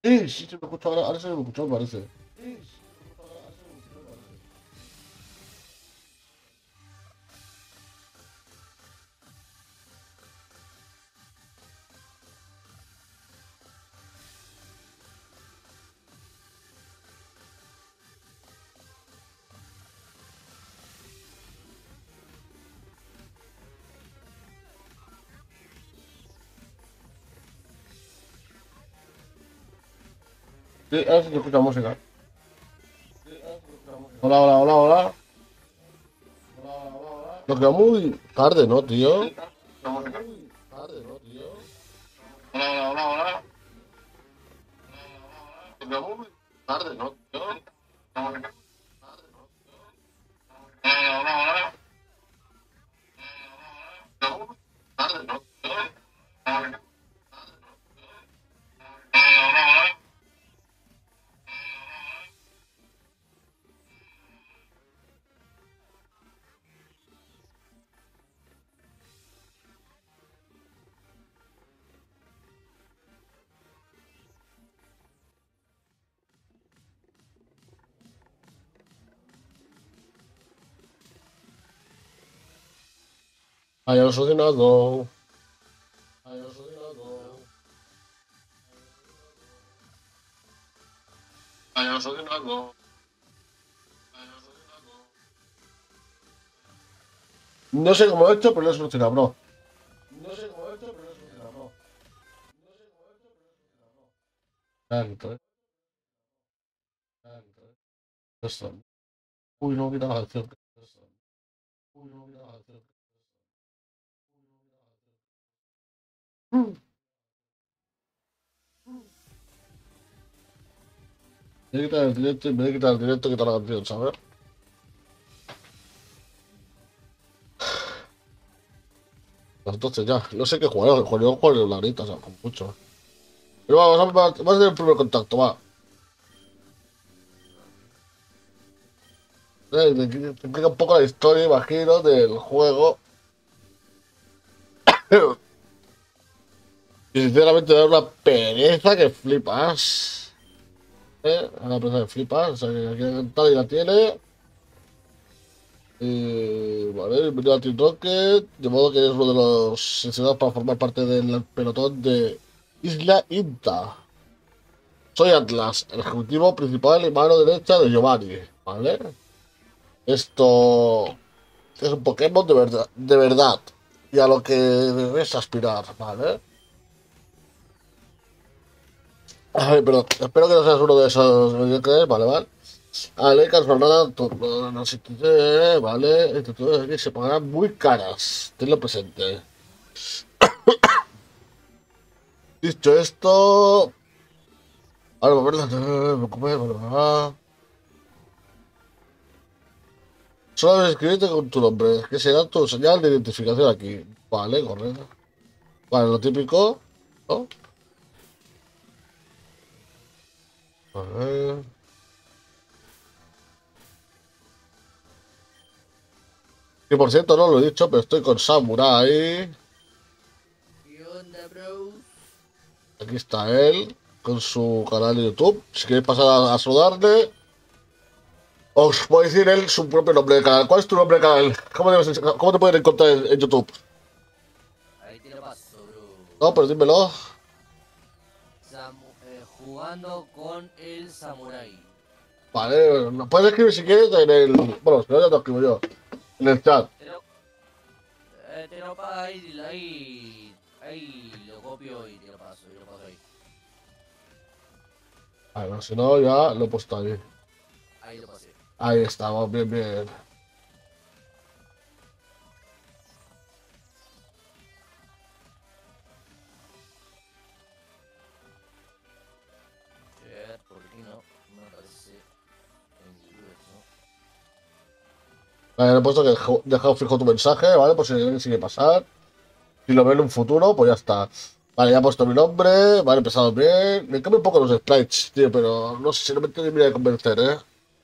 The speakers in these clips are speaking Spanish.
Sí, se me escucha ahora se me escuchó, parece. Sí, ahora se te escucha música. Hola, hola, hola, hola. Nos quedó muy tarde, ¿no, tío? Tarde, ¿no, tío? Hola, hola, hola, hola. Nos quedó muy tarde, ¿no, tío? Hola, hola, hola. Nos quedó muy tarde, ¿no, tío? Hola, hola, hola. Haya solucionado. Haya solucionado. Haya solucionado. No sé cómo lo he hecho, pero lo he solucionado, bro. No sé cómo lo he hecho, pero lo he solucionado, bro. No sé cómo lo he hecho, pero lo he solucionado, bro. Tanto, tanto. Esto. Uy, no, quita la canción. Esto. Uy, no, quita la canción. Mm. Me voy a quitar el directo y me voy a quitar el directo y quitar la canción, ¿sabes? Pues entonces ya, no sé qué jugar, jugar la ahorita, o sea, con mucho. Pero vamos a hacer el primer contacto, va. Te explica un poco la historia, imagino, del juego. Y sinceramente da una pereza que flipas. Una pereza que flipas. O sea, que aquí tal y la tiene. Vale, bienvenido a Team Rocket. De modo que eres uno de los seleccionados para formar parte del pelotón de Isla Inta. Soy Atlas, el ejecutivo principal y mano derecha de Giovanni. ¿Vale? Esto es un Pokémon de verdad, de verdad. Y a lo que debes aspirar, ¿vale? Ay, perdón. Espero que no seas uno de esos mediocres, ¿vale? ¿Vale? Vale, Carlos Fernando, no sé qué, ¿vale? Estas aquí se pagarán muy caras. Tenlo presente. Dicho esto, ahora me ocupé, solo debes escribirte con tu nombre, que será tu señal de identificación aquí. Vale, correcto. Vale, lo típico, ¿no? A ver. Que por cierto, no lo he dicho, pero estoy con Samurai. ¿Qué onda, bro? Aquí está él, con su canal de YouTube. Si queréis pasar a saludarle, os puedo decir él su propio nombre de canal. ¿Cuál es tu nombre de canal? ¿Cómo te pueden encontrar en YouTube? Ahí te lo paso, bro. No, pues dímelo. Jugando con el Samurai. Vale, lo puedes escribir si quieres en el. Bueno, si no, ya te lo escribo yo. En el chat. Te lo paso ahí lo copio y te lo paso ahí. Bueno, si no, ya lo he puesto ahí. Ahí lo pasé. Ahí estamos, bien, bien. ¿Por qué no me aparece en YouTube eso? Vale, le he puesto que dejado fijo tu mensaje, ¿vale? Por si alguien sigue pasar. Si lo ve en un futuro, pues ya está. Vale, ya he puesto mi nombre. Vale, empezado bien. Me cambio un poco los sprites, tío, pero no sé si no me termina de convencer, ¿eh?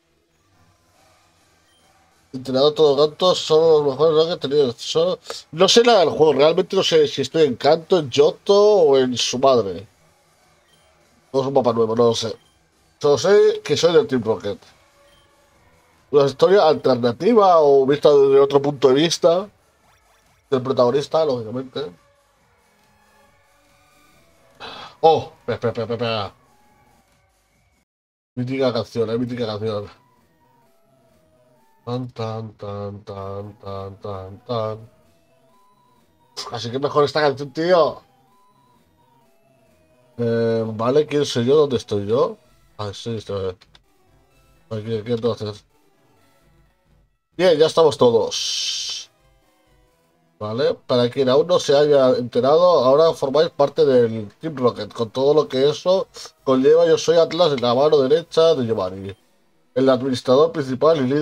Entrenado todo canto, son los mejores ranks que he tenido. No sé nada del juego, realmente no sé si estoy en Canto, en Johto o en su madre. No es un mapa nuevo, no lo sé. Solo sé que soy del Team Rocket. Una historia alternativa o vista desde otro punto de vista del protagonista, lógicamente. Oh, espera, espera, espera, espera. Mítica canción, mítica canción. Tan, tan, tan, tan, tan, tan, tan. Así que mejor esta canción, tío. Vale, ¿quién soy yo? ¿Dónde estoy yo? Ah, sí, estoy aquí entonces. Bien, ya estamos todos. Vale, para quien aún no se haya enterado, ahora formáis parte del Team Rocket, con todo lo que eso conlleva. Yo soy Atlas, en la mano derecha de Giovanni, el administrador principal y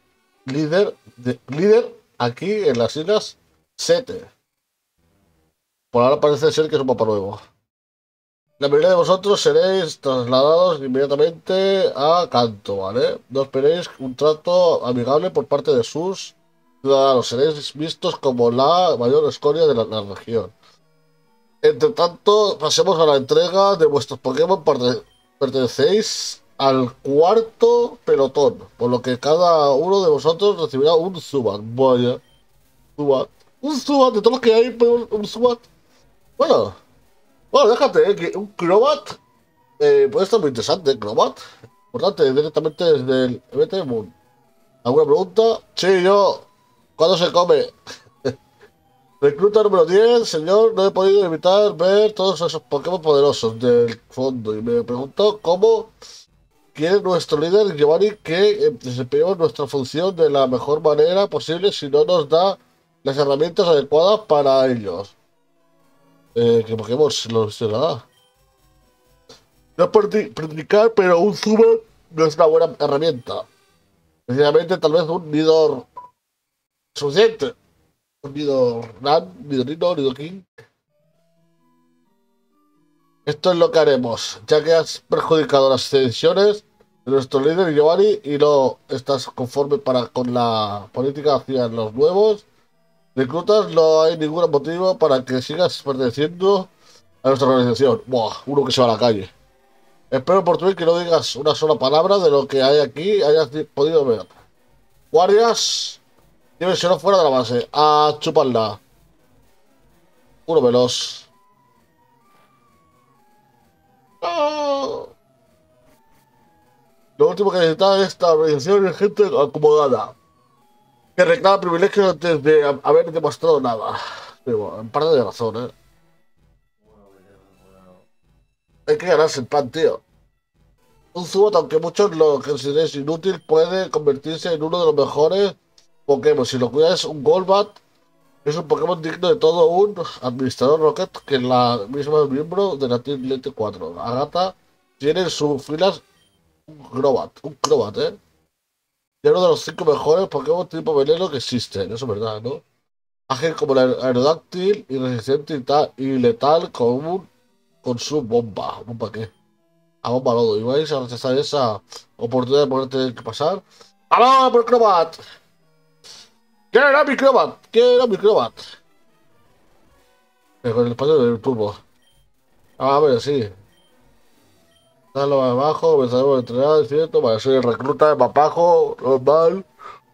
líder aquí en las islas Sete. Por ahora parece ser que es un mapa nuevo. La mayoría de vosotros seréis trasladados inmediatamente a Canto, ¿vale? No esperéis un trato amigable por parte de sus ciudadanos. Seréis vistos como la mayor escoria de la región. Entre tanto, pasemos a la entrega de vuestros Pokémon. Pertenecéis al cuarto pelotón, por lo que cada uno de vosotros recibirá un Zubat. Vaya, Zubat. Un Zubat de todos los que hay, pero un Zubat. Bueno, bueno, déjate, que un Crobat puede estar muy interesante, Crobat. Importante, directamente desde el MT Moon. ¿Alguna pregunta? Sí, yo. ¿Cuándo se come? Recluta número 10, señor, no he podido evitar ver todos esos Pokémon poderosos del fondo y me pregunto cómo quiere nuestro líder Giovanni que desempeñemos nuestra función de la mejor manera posible si no nos da las herramientas adecuadas para ellos. ¿Qué Pokémon se lo da? No es por predicar, pero un Zubat no es una buena herramienta. Precisamente, tal vez un Nidor suficiente. Un Nidor Nan, Nidorino, Nidoking. Esto es lo que haremos, ya que has perjudicado las decisiones de nuestro líder Giovanni y no estás conforme con la política hacia los nuevos reclutas, no hay ningún motivo para que sigas perteneciendo a nuestra organización. Buah, uno que se va a la calle. Espero por tu bien que no digas una sola palabra de lo que hay aquí, hayas podido ver. Guardias, llévenselo fuera de la base. A chuparla. Uno veloz. ¡Ah! Lo último que necesita esta organización es gente acomodada, que reclama privilegios antes de haber demostrado nada. Pero, en parte de razón, ¿eh? Hay que ganarse el pan, tío. Un Zubat, aunque muchos lo consideren inútil, puede convertirse en uno de los mejores Pokémon. Si lo cuidas, un Golbat es un Pokémon digno de todo un administrador Rocket, que la misma miembro de la Team Elite 4. Agatha tiene en sus filas un Crobat, ¿eh? Y uno de los 5 mejores Pokémon tipo veneno que existen, eso es verdad, ¿no? Ágil como el Aerodáctil y resistente y letal con su bomba. ¿Bomba qué? A bomba lodo. Y vais a rechazar esa oportunidad de ponerte que pasar. ¡Aló, por Crobat! ¿Quién era mi Crobat? ¿Quién era mi Crobat? Con el espacio del turbo. A ver, sí. Dale abajo, empezaremos a entrenar, es cierto. Vale, soy el recluta de papajo, normal.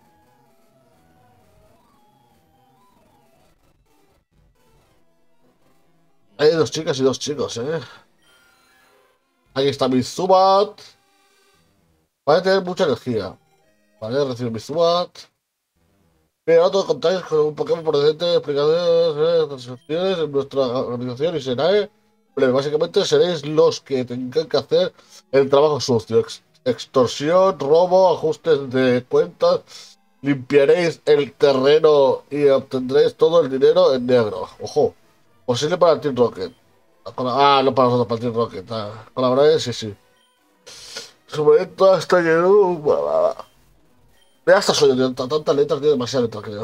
Hay dos chicas y dos chicos, ¿eh? Ahí está mi Zubat. Vale, tener mucha energía. Vale, recibo mi Zubat. Pero no todos contáis con un Pokémon por decente explicaciones, transacciones en nuestra organización y será, pero básicamente seréis los que tengan que hacer el trabajo sucio. Extorsión, robo, ajustes de cuentas, limpiaréis el terreno y obtendréis todo el dinero en negro. Ojo, posible para el Team Rocket. No para nosotros, para el Team Rocket. Colaboráis, sí, sí. Su momento está lleno. Ya está suyo, tío. Tantas letras, tiene demasiadas letras, creo.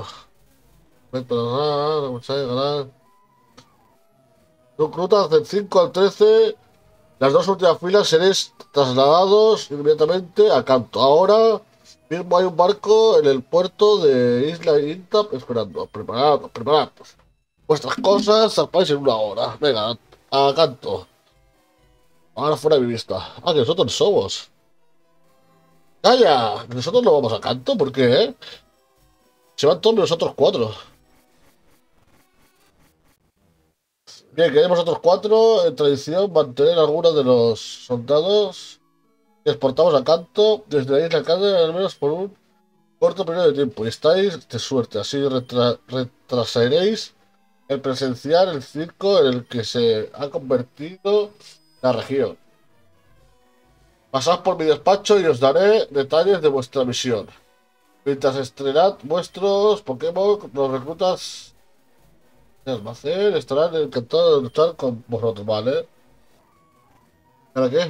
Ganar. Reclutas del 5 al 13. Las dos últimas filas seréis trasladados inmediatamente a Canto. Ahora mismo hay un barco en el puerto de Isla Intap esperando. Preparad. Vuestras cosas zarpáis en una hora. Venga, a Canto. Ahora fuera de mi vista. Ah, que nosotros somos. ¡Calla! Nosotros no vamos a canto, ¿por qué, Se van todos los otros cuatro. Bien, queremos otros cuatro. En tradición, mantener algunos de los soldados que exportamos a canto desde la isla Cana al menos por un corto periodo de tiempo. Y estáis de suerte. Así retrasaréis el presenciar el circo en el que se ha convertido la región. Pasad por mi despacho y os daré detalles de vuestra misión. Mientras estrenad vuestros Pokémon, los reclutas de almacén estarán encantados de luchar con vosotros, ¿vale? ¿Para qué?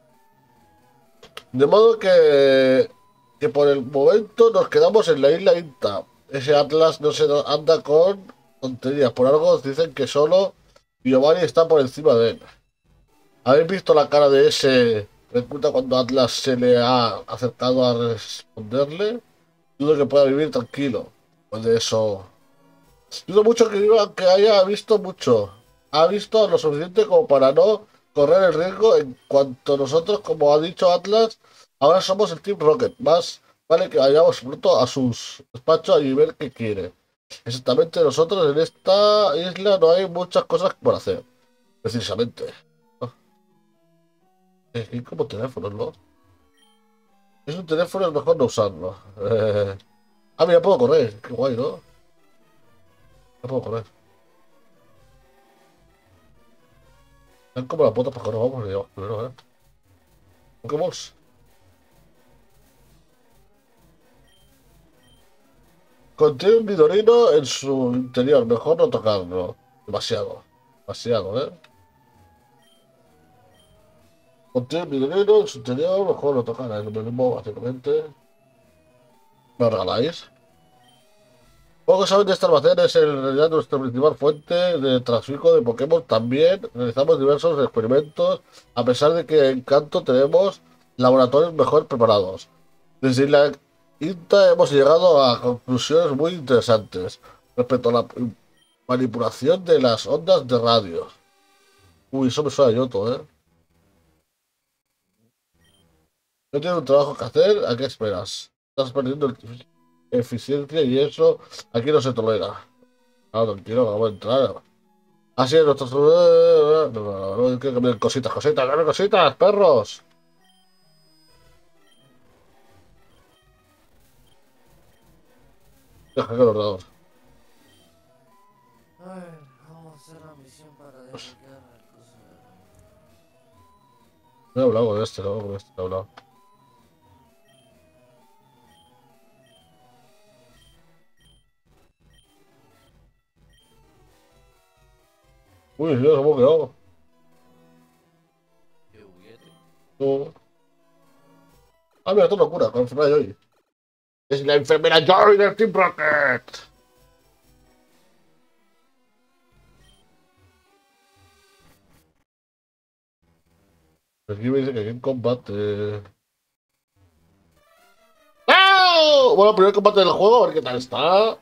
De modo que por el momento nos quedamos en la isla Inta. Ese Atlas no se anda con tonterías. Por algo dicen que solo Giovanni está por encima de él. ¿Habéis visto la cara de ese recluta cuando Atlas se le ha acercado a responderle? Dudo que pueda vivir tranquilo. Pues de eso. Dudo mucho que haya visto mucho. Ha visto lo suficiente como para no correr el riesgo en cuanto nosotros, como ha dicho Atlas, ahora somos el Team Rocket. Más vale que vayamos pronto a sus despachos y ver qué quiere. Exactamente, nosotros en esta isla no hay muchas cosas por hacer. Precisamente. Es como teléfonos, ¿no? Es un teléfono, es mejor no usarlo. Mira, puedo correr. Qué guay, ¿no? No puedo correr. Dan como las botas para correr, vamos, digamos, primero, Pokémon. Contiene un vidorino en su interior. Mejor no tocarlo. Demasiado. Demasiado, Contiene un vidorino en su interior. Mejor no tocarlo. Es lo mismo, básicamente. ¿Me lo regaláis? Pocos saben de este almacén, es en realidad nuestra principal fuente de tráfico de Pokémon. También realizamos diversos experimentos, a pesar de que en Kanto tenemos laboratorios mejor preparados. Desde la INTA hemos llegado a conclusiones muy interesantes respecto a la manipulación de las ondas de radio. Uy, eso me suena a Yoto, No tienes un trabajo que hacer, ¿a qué esperas? Estás perdiendo eficiencia y eso aquí no se tolera. Tranquilo, vamos a entrar. Así es, nuestros... No, hay que cambiar cositas, cositas, dame cositas, perros. Deja que el ordenador. A ver, vamos a hacer la misión para desbloquear las cosas. No he hablado con este, no, con este he hablado. Uy, sí, ¿cómo que no? ¿Qué juguete? No. Mira, esto es locura, con la enfermera Joy. Es la enfermera Joy del Team Rocket. Aquí me dice que aquí en combate. ¡Ah! Bueno, primer combate del juego, a ver qué tal está.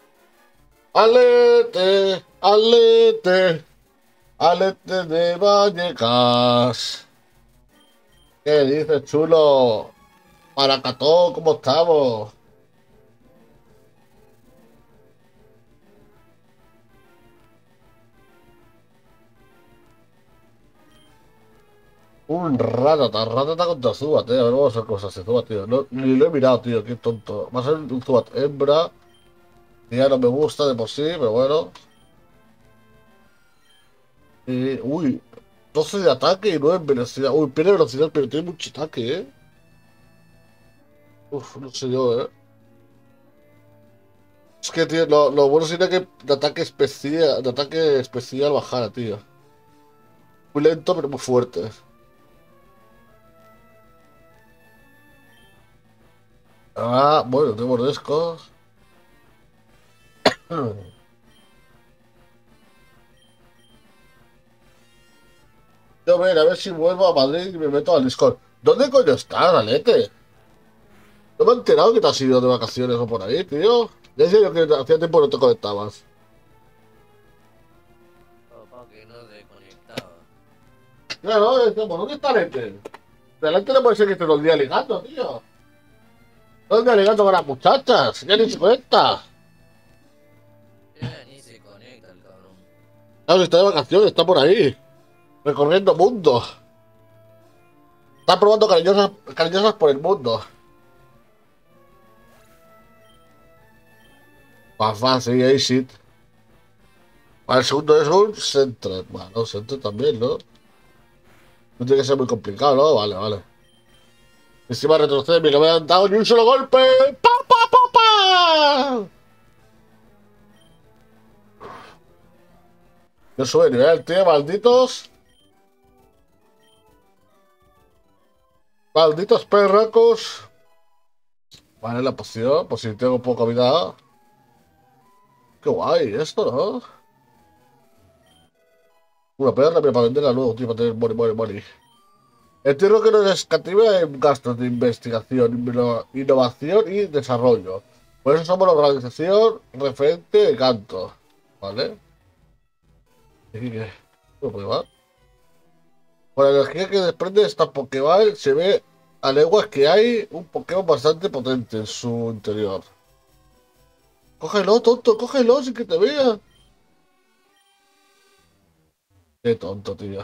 Alete, alete, alete de Vallecas. ¿Qué dices, chulo? Paracató, ¿cómo estamos? Un ratata, ratata contra Zubat, A ver, vamos a ver cómo se hace Zubat, tío. Ni lo he mirado, tío, qué tonto. Va a ser un Zubat hembra. Que ya no me gusta de por sí, pero bueno. Uy, 12 de ataque y 9 en velocidad. Uy, pierde velocidad, pero tiene mucho ataque, Uf, no sé yo, Es que, tío, lo bueno sería que de ataque especial bajara, tío. Muy lento, pero muy fuerte. Bueno, tengo mordiscos. Yo a ver si vuelvo a Madrid y me meto al Discord. ¿Dónde coño estás, Alete? No me he enterado que te has ido de vacaciones o por ahí, tío. Ya decía yo que hacía tiempo que no te conectabas. Papá, que no desconectaba. Claro, decimos, ¿dónde está Lente? Delante no puede ser que esté todo el día ligando, tío. Todo el día ligando con las muchachas. Ya ni se cuenta. Ni se conecta el cabrón. Claro, está de vacaciones, está por ahí. Recorriendo mundo. Está probando cariñosas, cariñosas por el mundo. Más fácil, ahí sí. El segundo es un centro. Bueno, centro también, ¿no? No tiene que ser muy complicado, ¿no? Vale, vale. Encima retrocede y no me han dado ni un solo golpe. ¡Pa, pa, pa, pa! No sube nivel, tío, malditos. Malditos perracos. Vale, la poción, pues si tengo poca vida. Qué guay esto, ¿no? Una perra para venderla luego, tío, para tener money. Entiendo que no escatima en gastos de investigación, innovación y desarrollo. Por eso somos la organización referente de canto. ¿Vale? ¿Y aquí qué? ¿No puedo llevar? Con la energía que desprende esta Pokéball se ve a leguas que hay un Pokémon bastante potente en su interior. Cógelo, tonto, cógelo sin que te vea. Qué tonto, tío.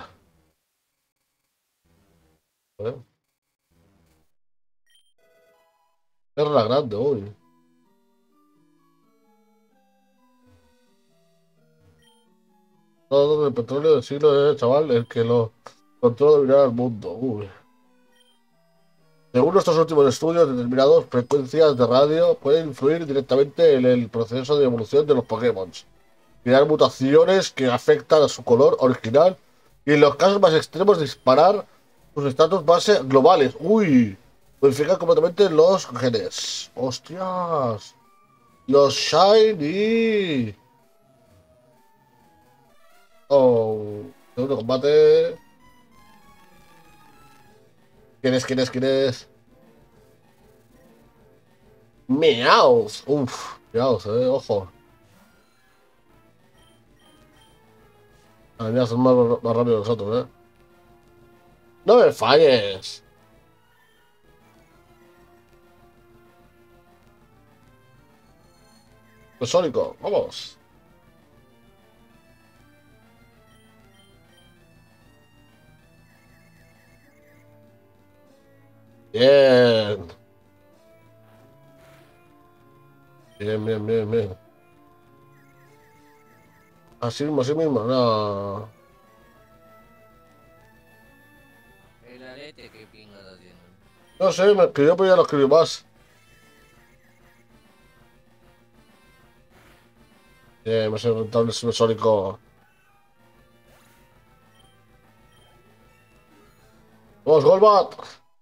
¿Eh? Perra grande, uy. Todo el petróleo del siglo es, chaval, el que lo controla dominar el mundo. Uy. Según nuestros últimos estudios, determinadas frecuencias de radio pueden influir directamente en el proceso de evolución de los Pokémon, crear mutaciones que afectan a su color original y en los casos más extremos disparar sus estatus base globales. Uy, modificar completamente los genes. ¡Hostias! Los Shiny. Oh, segundo combate. ¿Quién es? ¿Quién es? ¿Quién es? Meows. Uf, Meows, ojo. Los son más rápidos que nosotros, No me falles. Pues Sónico, vamos. Bien. Bien, bien, bien, bien. Así mismo, no. El arete que pingada tiene. No sé, me escribió, pero ya no escribí más. Bien, me he rentable el Sónico. ¡Vamos, Golbat!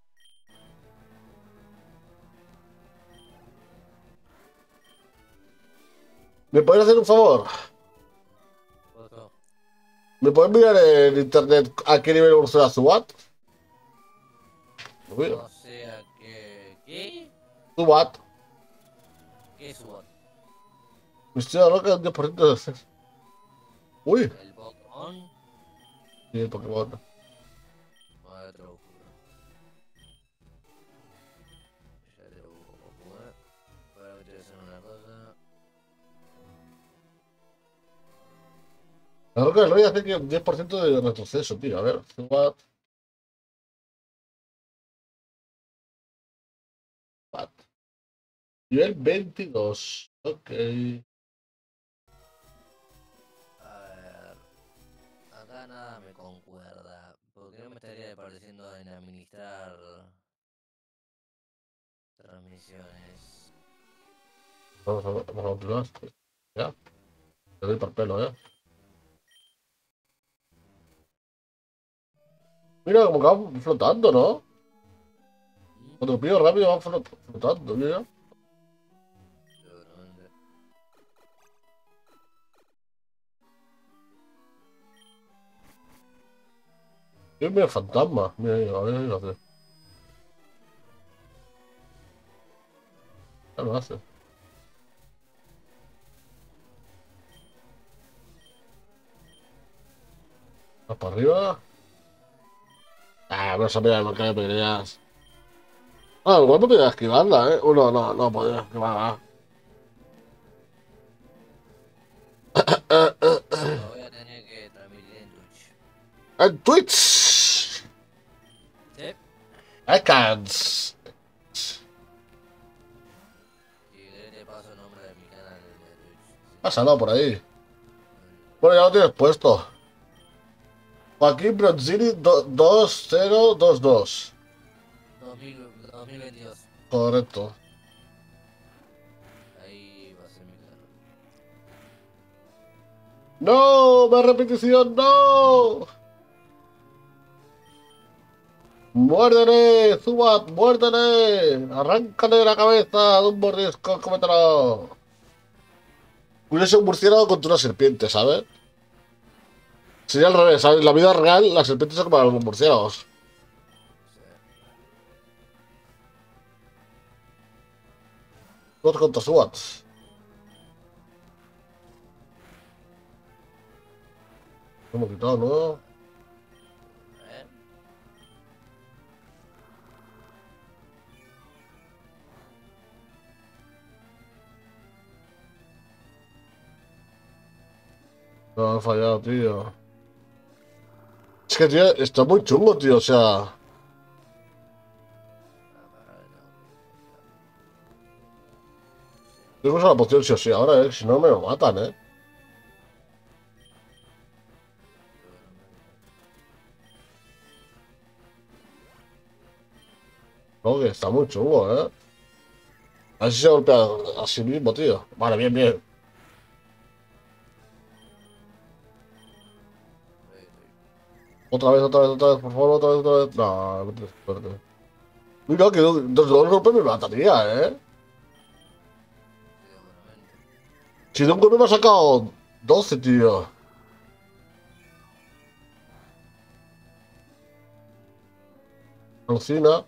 ¿Me podéis hacer un favor? Otro. ¿Me podéis mirar en internet a qué nivel evoluciona Zubat? O sea que... ¿Qué? Zubat. ¿Qué es SWAT? Misterio de la roca, un 10% de acceso. Uy, ¿El Pokémon? y el Pokémon. Vale, te lo juro. Ya te lo juro. Ahora me tengo que hacer una cosa. La roca del rey hace que un 10% de retroceso, tío. A ver, Zubat. Zubat. Nivel 22. Ok. A ver. Acá nada me concuerda. ¿Por qué no me estaría pareciendo en administrar transmisiones? Vamos a continuar. Ya, te doy por pelo, Mira, como que van flotando, ¿no? ¿Mm? Cuando pido rápido van flotando, mira. Seguramente. Mira, fantasma. Mira, mira, a ver si lo hace. Ya lo hace. Más para arriba. no sabía de marca de peleas. Ah, igual no podía esquivarla, ¿eh? No, no, no podía esquivarla. Lo voy a tener que transmitir en Twitch. En Twitch. ¿Sí? I can't. Si querés te paso el nombre de mi canal de Twitch. Pásalo por ahí. Bueno, ya lo tienes puesto. Joaquín Bronzini 2022. 2022. Correcto. Ahí va a ser mi canal. ¡No! ¡Más repetición! ¡No! ¡Muérdele! ¡Zubat! ¡Muérdele! ¡Arráncale la cabeza de un mordisco! ¡Cómetelo! Hubiese un murciélago contra una serpiente, ¿sabes? Sería al revés, ¿sabes? En la vida real, las serpientes se comen a los murciélagos. Sí. Zubat contra Zubat. Lo hemos quitado, ¿no? A ver. No, he fallado, tío. Es que, tío, está muy chungo, tío. O sea, Ah, para ver, no. tengo que usar la poción sí o sí ahora, Si no, me lo matan, No, que está muy chungo, A ver si se golpea a sí mismo, tío. Vale, bien, bien. Otra vez, por favor, otra vez. No, no tienes suerte. Mira, que dos golpes me mataría, Seguramente. Si de un golpe me ha sacado 12, tío. Alucina.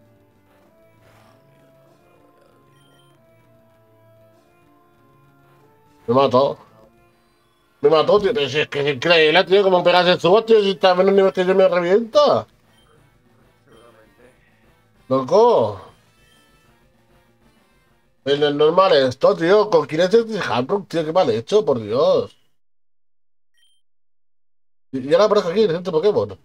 Me mató. Me mató, tío. Pero si es que es increíble, tío. Como pegas el subo, tío. Si está a menos nivel que yo me revienta. Seguramente. Loco. En el normal esto, tío. ¿Con quién es este Handrock, tío? Qué mal hecho, por Dios. Y ahora aparece aquí, en este Pokémon.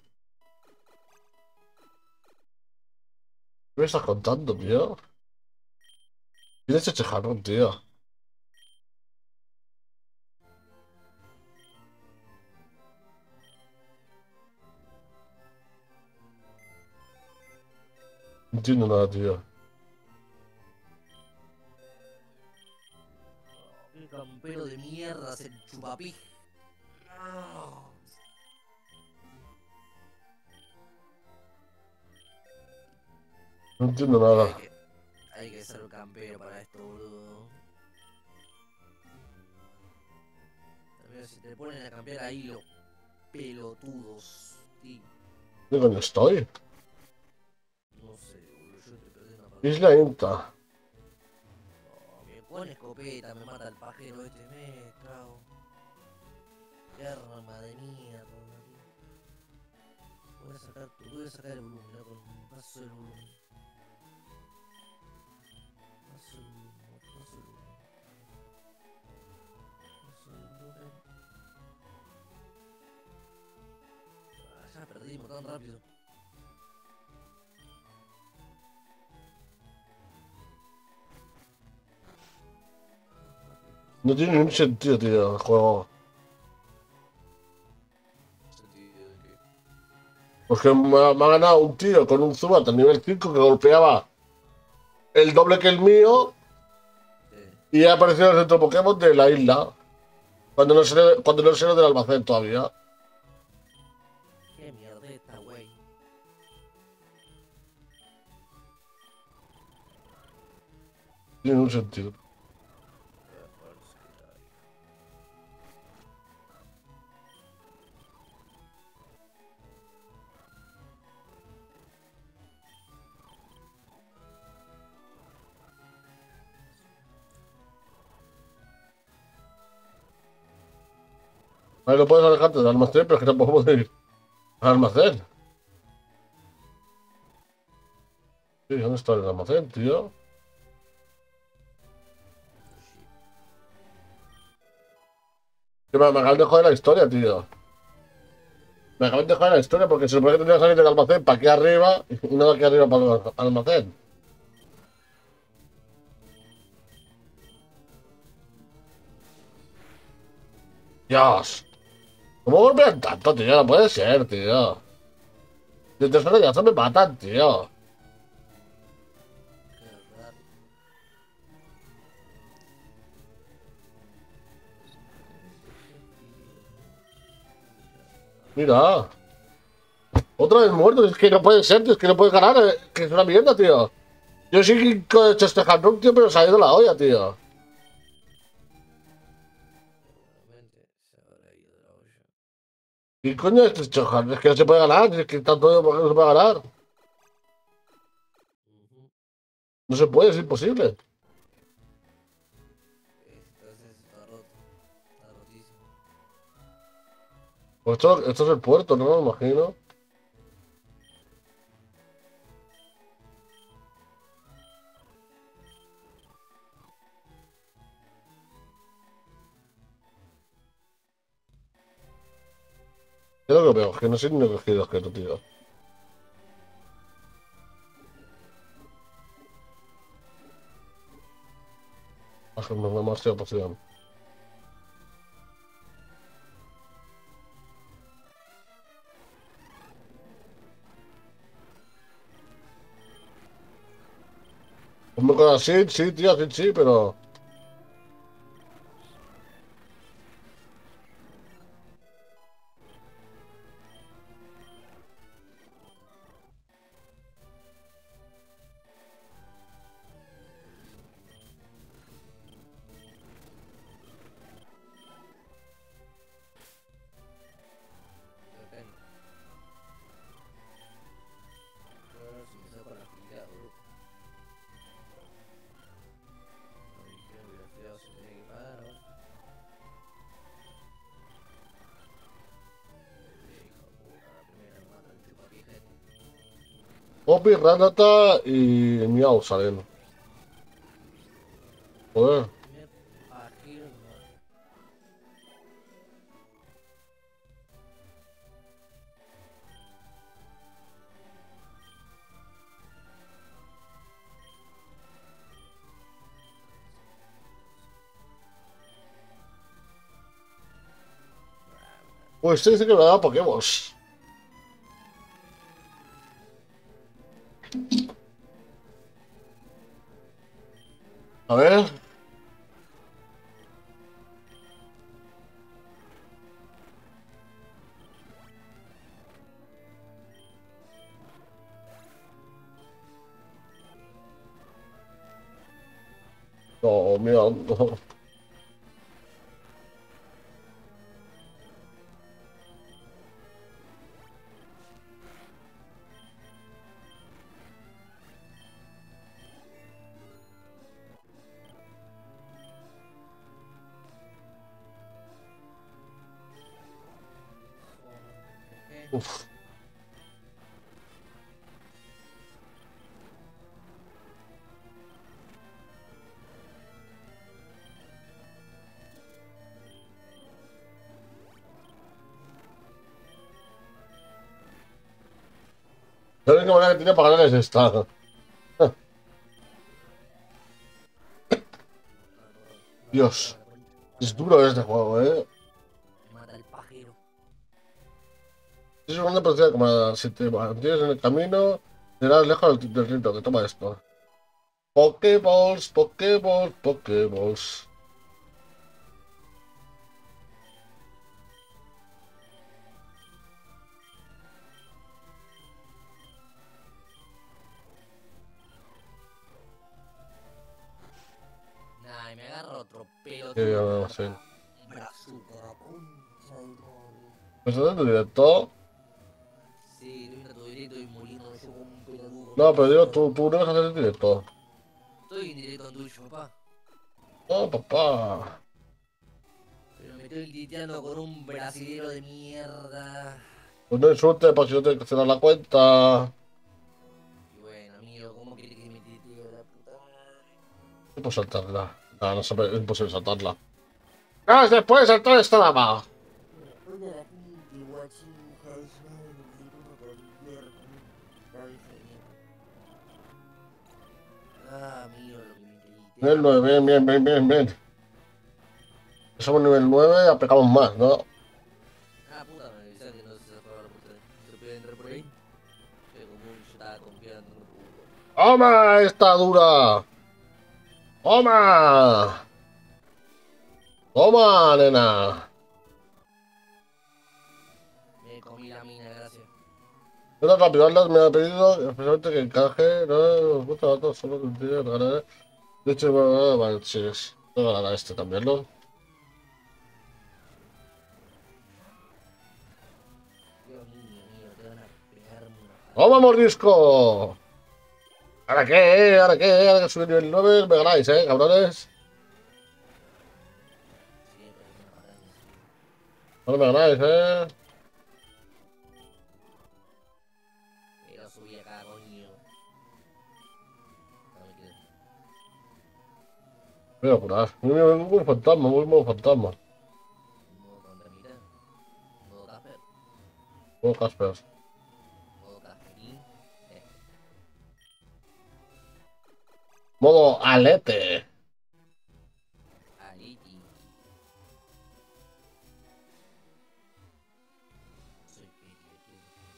¿Qué me estás contando, tío? ¿Quién es este Handrock, tío? No entiendo nada, tío. Qué campero de mierda, el chupapí. No. No entiendo Y nada. hay que ser campero para esto, boludo. Amigo, si te ponen a campear ahí los pelotudos, tío. ¿Qué coño estoy? No sé, boludo, yo te perdí una partida. Isla Inta. No, con escopeta me mata el pajero este, me cago. Qué arma de mierda, tío. Voy a sacar el volumen, loco. Paso el volumen. Paso el volumen, paso el volumen. Paso el volumen. Ah, ya perdimos tan rápido. No tiene ningún sentido, tío, el juego. ¿Sentido de qué? Porque me ha ganado un tío con un Zubat a nivel 5 que golpeaba el doble que el mío Sí. y ha aparecido en el centro Pokémon de la isla. Cuando no salió del almacén todavía. Qué mierdeta, wey. Tiene ningún sentido. Ahí lo puedes alejarte del almacén, pero es que tampoco puedes ir al almacén. Sí, ¿dónde está el almacén, tío? Que me acaban de joder la historia, tío. Me acaban de joder la historia porque se supone que tendría que salir del almacén para aquí arriba y no de aquí arriba para el almacén. Dios. ¿Cómo golpean tanto, tío? No puede ser, tío. Desde solo ya se me matan, tío. Qué raro. Mira. Otra vez muerto. Es que no puede ser, tío. Es que no puede ganar. Que es una mierda, tío. Yo sí que he hecho este handroom, tío, pero se ha ido la olla, tío. Seguramente se habrá ido de la olla. ¿Qué coño es este handroom? Es que no se puede ganar. Es que está todo porque no se puede ganar. Ujú. No se puede, es imposible. Entonces está roto. Está rotísimo. Pues esto es el puerto, ¿no? Me imagino. Es lo que veo, que no sé ni lo que he cogido, que tío. Bájame demasiada poción. Un poco así, sí, tío, sí, sí, pero. Depende. Ahora si me saco la agilidad, bro. Ay, que no hubiera feo si tenía que pagar, ¿no? Hijo de puta, la primera me mata el chupapijete. Poppy, Ratata y Miau salen. Joder. Primer pajero me mata. Pues este dice que me ha dado Pokémon. A ver. No, mira, no. Joder, ¿qué? Uf. La única manera que tiene para ganar es esta. Ah, no, no, no, Dios. la concha de Es madre. duro este juego, eh. Me mata el pajero. Es una partida como si te mantienes en el camino, serás lejos del rito que toma esto. Pokéballs, Pokéballs, Pokéballs. Nah, y me agarra otro Que pelotudo. no sé. Un brazuca, la concha de madre. Pues en tu directo. Sí, estoy viendo tu directo y muriendo yo como un pelotudo No, acá pero digo, solo. tú no vas a hacer el directo. Estoy en directo en Twitch, papá. No, papá. Pero me estoy liteando con un brasilero de mierda. Pues no insultes, para si no te cancelan la cuenta. Y bueno, amigo, ¿cómo querés No puedo saltarla. No, no se puede, es imposible saltarla. ¡Ah, se puede saltar esta dama! Hola, la gente, guachín, hija de su madre, necesito aprender con la vieja de mierda. Ah, amigo, lo que me increíste. Nivel 9, bien, bien, bien, bien, bien. Somos nivel 9, aplicamos más, ¿no? Ah, puta, me avisaba que no se cerraba la puerta. ¿Se puede entrar por ahí? Pero como yo estaba confiando, no pudo. ¡Toma esta dura! ¡Toma! ¡Toma, nena! Me comí la mina, gracias. Pero rápido, Atlas me ha pedido especialmente que encaje. No nos gusta a todos, solo que tiene ganar. De hecho, vale, sí, voy a ganar este también, ¿no? Dios mío, te van a pegarme una ¡Toma, patada. mordisco! ¿Ahora qué? ¿Ahora qué? Ahora que subí nivel 9, me ganáis, cabrones. Siempre hay una patada encima. Ahora me ganáis. Pero subí acá, coño. No me quedo. Voy a curar. Mira, voy un fantasma, voy un fantasma. Modo contra mitad. Modo Casper. Modo Casper. Modo Casperín. Modo Alete. Aliti. Soy Peti,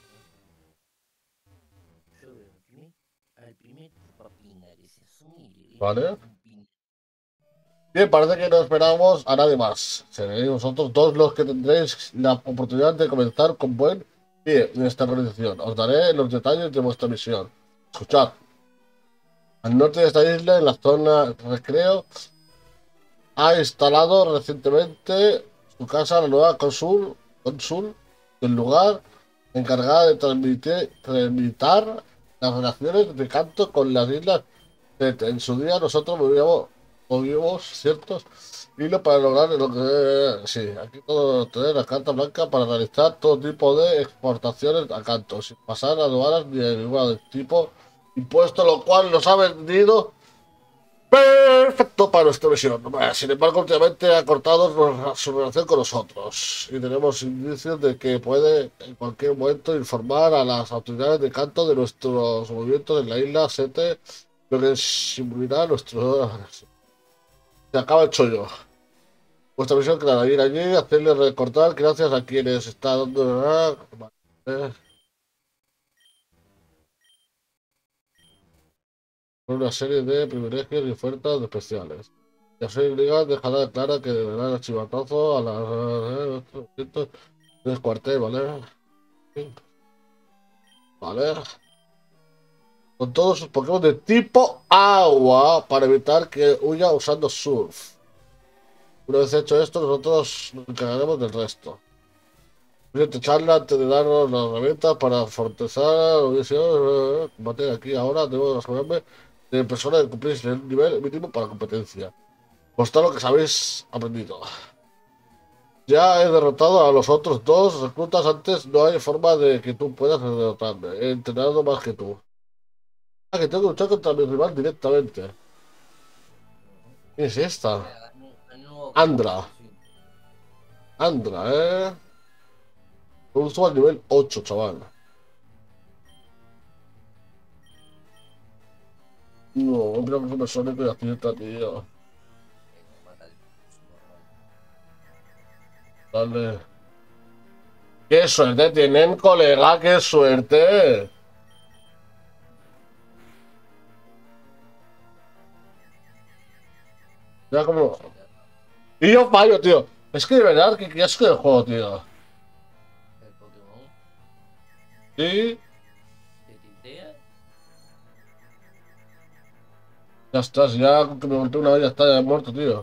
yo veo al primer papina que se asome y le ¿Vale? un pin. Bien, parece que no esperamos a nadie más. Seréis vosotros todos los que tendréis la oportunidad de comenzar con buen pie en esta organización. Os daré los detalles de vuestra misión. Escuchad. Al norte de esta isla, en la zona recreo, ha instalado recientemente su casa la nueva cónsul del lugar, encargada de tramitar las relaciones de canto con las islas. En su día nosotros movimos ciertos hilos para lograr lo que... Sí, aquí todo tener la carta blanca para realizar todo tipo de exportaciones a canto, sin pasar aduanas ni de ningún tipo impuesto, lo cual nos ha vendido perfecto para nuestra misión. Sin embargo, últimamente ha cortado su relación con nosotros y tenemos indicios de que puede en cualquier momento informar a las autoridades de canto de nuestros movimientos en la isla Sete, lo que simulirá nuestro... Se acaba el chollo. Vuestra misión, clara, ir allí, hacerle recordar gracias a quienes está dando... Vale. Una serie de privilegios y ofertas especiales. Ya soy liga dejará clara que deberá el chivatazo a las del cuartel, ¿vale? Vale. Con todos sus Pokémon de tipo agua para evitar que huya usando surf. Una vez hecho esto, nosotros nos encargaremos del resto. Siguiente charla antes de darnos las herramientas para fortalecer la misión. Combate aquí ahora, debo asegurarme de personas de cumplir el nivel mínimo para competencia. Mostrar lo que sabéis aprendido. Ya he derrotado a los otros dos reclutas antes, no hay forma de que tú puedas derrotarme. He entrenado más que tú. Ah, que tengo que luchar contra mi rival directamente. ¿Quién es esta? Mira, ganó Andra. campeón, sí. Andra, ¿eh? Me gustó al nivel 8, chaval. No, mira que me suena que acierta, tío. Nos mata el subnormal. Dale. ¡Qué suerte tienen, colega! ¡Qué suerte! Ya como... Y yo fallo, tío. Es que de verdad, que asco de juego, tío. El Pokémon Sí, te tiltea. ya estás, ya con que me volteé una vez ya está, ya he muerto, tío.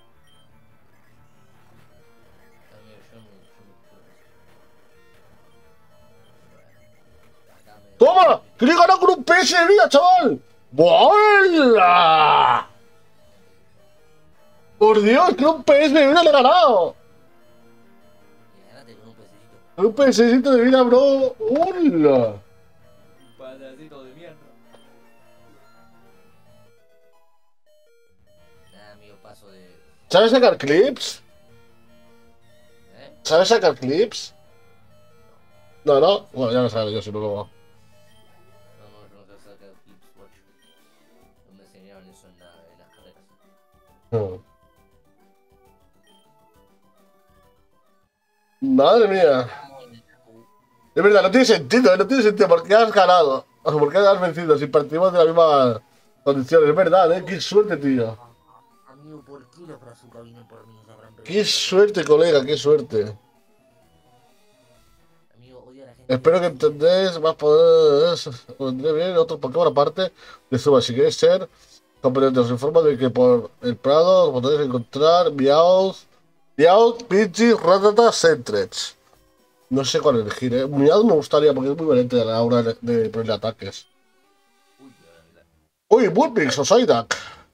Amigo, yo me curo así. Bueno, acá ¡Toma! me ¡Que le he tengo ganado con un PS de vida, chaval! ¡Bola! ¡Por Dios, que un PS de vida le he ganado! y ganaste con un pececito. Con un PScito de vida, bro. ¡Hola! Un pedacito de mierda. ¿Sabes sacar clips? ¿Eh? ¿Sabes sacar clips? No, No, no. Bueno, ya lo sabes yo, si no luego. no sé sacar clips, guacho. No me enseñaron eso en las carreras. Hmm. Madre mía. De verdad, no tiene sentido, no tiene sentido. ¿Por qué has ganado? O sea, ¿por qué has vencido? Si partimos de las mismas condiciones. Es verdad, Qué suerte, tío. Amigo, ¿por qué los brazucas vienen por mí? Esa gran Qué pregunta. suerte, colega, qué suerte. Amigo, odio a la gente que Espero que dice eso. entendés, vas a poder. Pondré bien otro Pokémon aparte de Zubat. Si quieres ser competente, os informo de que por el Prado os podréis encontrar Meowth, Pidgey, Rattata, Sentret. No sé cuál elegir, ¿eh? Meowth me gustaría porque es muy valiente a la hora de ponerle ataques. Uy, pero la verdad. Uy, Bullpix o Psyduck.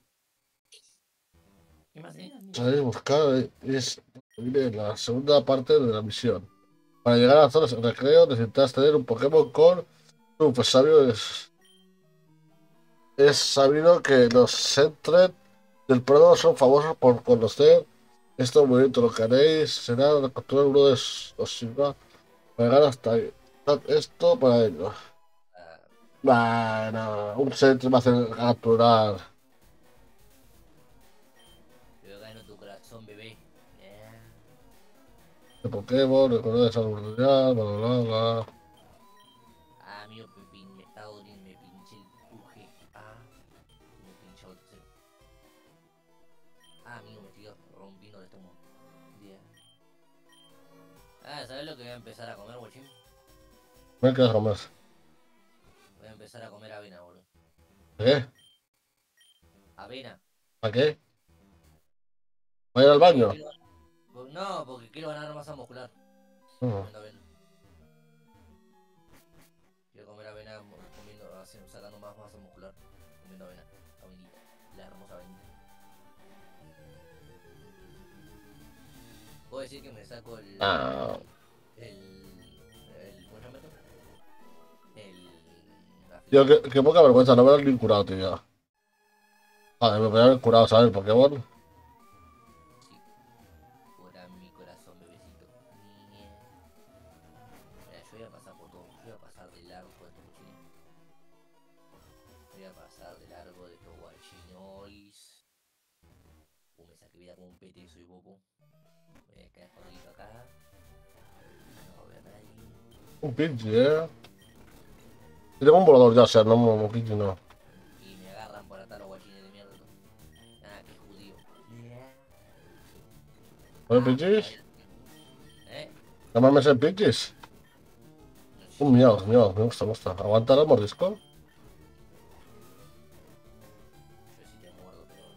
¿Qué más hay, amigo? Sabéis buscar es la segunda parte de la misión. Para llegar a las zonas de recreo necesitas tener un Pokémon con pues sabio es sabido que los Sentret del Prado son famosos por conocer estos movimientos. Lo que haréis será capturar uno de os sirva para llegar hasta ahí. Usad esto para ello. Ah, Bueno, un Sentret va a hacer capturar. yo gano tu corazón, bebé. De Pokémon, reconoce algo mundial, bla bla bla bla. Ah, amigo, me está doliendo, me pinché el puje. Ah, me pinchó el tercero. Ah, amigo, me estoy rompiendo el estómago. Yeah. Ah, ¿sabes lo que voy a empezar a comer, guachín? Me quedas con más. Voy a empezar a comer avena, boludo. ¿Qué? Avena. ¿Para qué? ¿Va a ir al Porque baño? quiero... No, porque quiero ganar masa muscular. Mm. Comiendo avena. Quiero comer avena comiendo, sacando más masa muscular. Comiendo avena. Avenita. La hermosa avenita. Puedo decir que me saco Ah, ¿cómo se llama esto? La tío, flequilla. qué poca vergüenza no me ni curado, tío. Joder, me podría haber curado, ¿sabes? Pokémon. Sí, cura mi corazón, bebecito. Mira, yo voy a pasar por todo. Yo voy a pasar de largo de estos cochines. Voy a pasar de largo de estos guachinolis. Me saqué vida como un pete, soy bobo. Voy a quedar escondido acá. No va a ver nadie. Un Pidgey, ¿eh? Tengo un volador ya, o sea, no un Pidgey, no. Y me agarran por atar los guachines de mierda. Ah, qué judío. ¿No hay Ah, Pidgeys? todavía. ¿Eh? Llámame ese Pidgeys. No Un sé. miau, miau, me gusta, me gusta. ¿Aguantar el mordisco? Yo sí te muerdo, pero.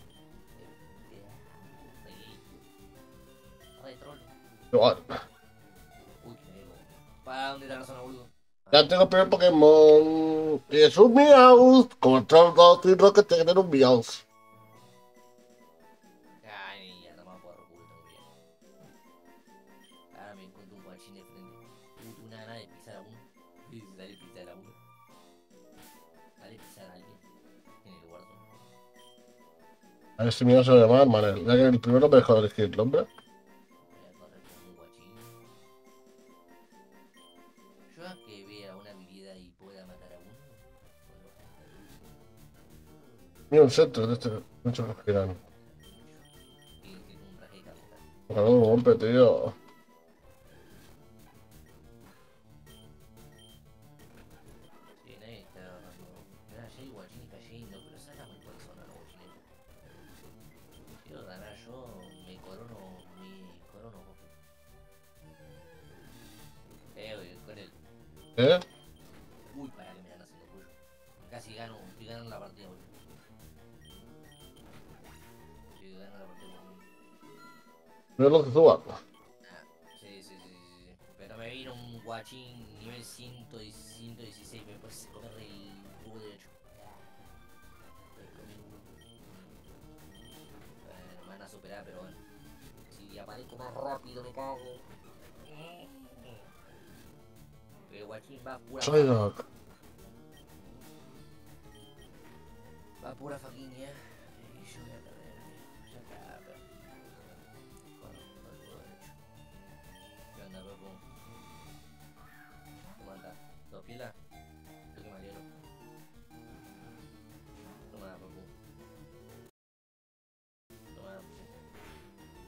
Ay, troll. Igual. Uy, que me digo. ¿Para dónde está la zona, boludo? Ah, Ya tengo el primer Pokémon. Y es un Meowth. Como todos los títulos que tiene que tener un Meowth. ay, ya toma por culo, tengo bien. Ahora me encuentro un guachín de frente. Una gana de pisar a uno. Dale pisar a uno. Dale pisar a alguien. En el guardo. A ver si Meowth se va a llamar Manel. Ya que el primero me dejó elegir el nombre. Voy a correr con un guachín. Yo a que vea una habilidad y pueda matar a uno. Ni un centro de este. Muchos que giran. Que con un traje de capitán. Por un golpe, tío. Sí, nadie está agarrando. Mirá, ya hay guachines cayendo, pero sácame el corazón a los guachines. Quiero ganar yo, me corono. Oye, con el. ¿Eh? Uy, para que me dan haciendo cuello. Casi gano, estoy ganando la partida, boludo. Estoy ganando la partida, boludo. No es lo que suba. Ah, sí. Pero me vino un guachín nivel 116, me puedes comer el jugo derecho. Me van a superar, pero bueno. Si aparezco más rápido me cago. El guachín va pura fucking. Psyduck. Va pura fucking, y yo voy a perder. Ya está,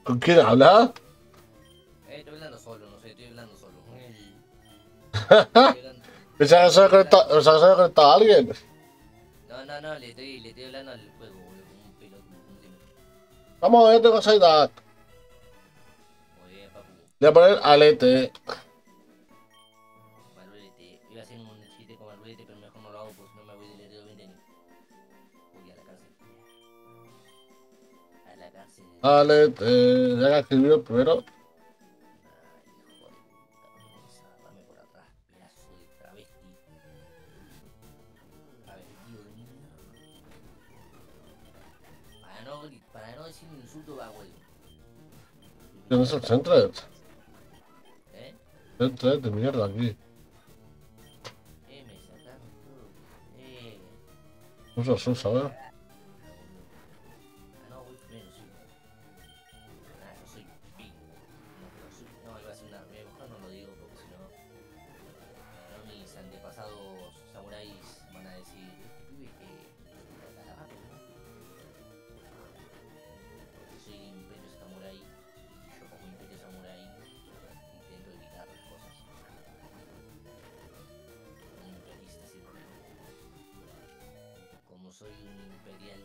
¿Con quién hablas? Estoy hablando solo, no sé, estoy hablando solo. Estoy hablando, Pensaba que se había conectado a alguien. no, le estoy hablando al juego, boludo, como un pelotudo, como siempre. Vamos, yo tengo Saidak. Muy bien, papu. Le voy a poner Alete. Malvete. Iba a hacer un chiste con Malvete, pero mejor no lo hago porque si no me voy del heredero 20 años. Voy a la cárcel. A la cárcel. Alete. Ya que escribió primero. Ay, hijo de puta. Dame por atrás, pedazo de travesti. Travestido de mierda. Para no decir un insulto, va, güey. ¿Quién es el Centred? ¿Eh? Centred de mierda aquí. Me sacaron todo. Usa sus, ¿sabes? Ah, no, voy primero, sí. Ah, yo soy ping. No, pero soy. No, iba a ser una. Mejor no lo digo porque si no. No, mis antepasados samuráis van a decir. Este pibe que. Calabato, ¿no? Soy imperio samurái. Y yo, como imperio samurái, intento evitar las cosas. Un imperialista siempre. Como soy un imperial.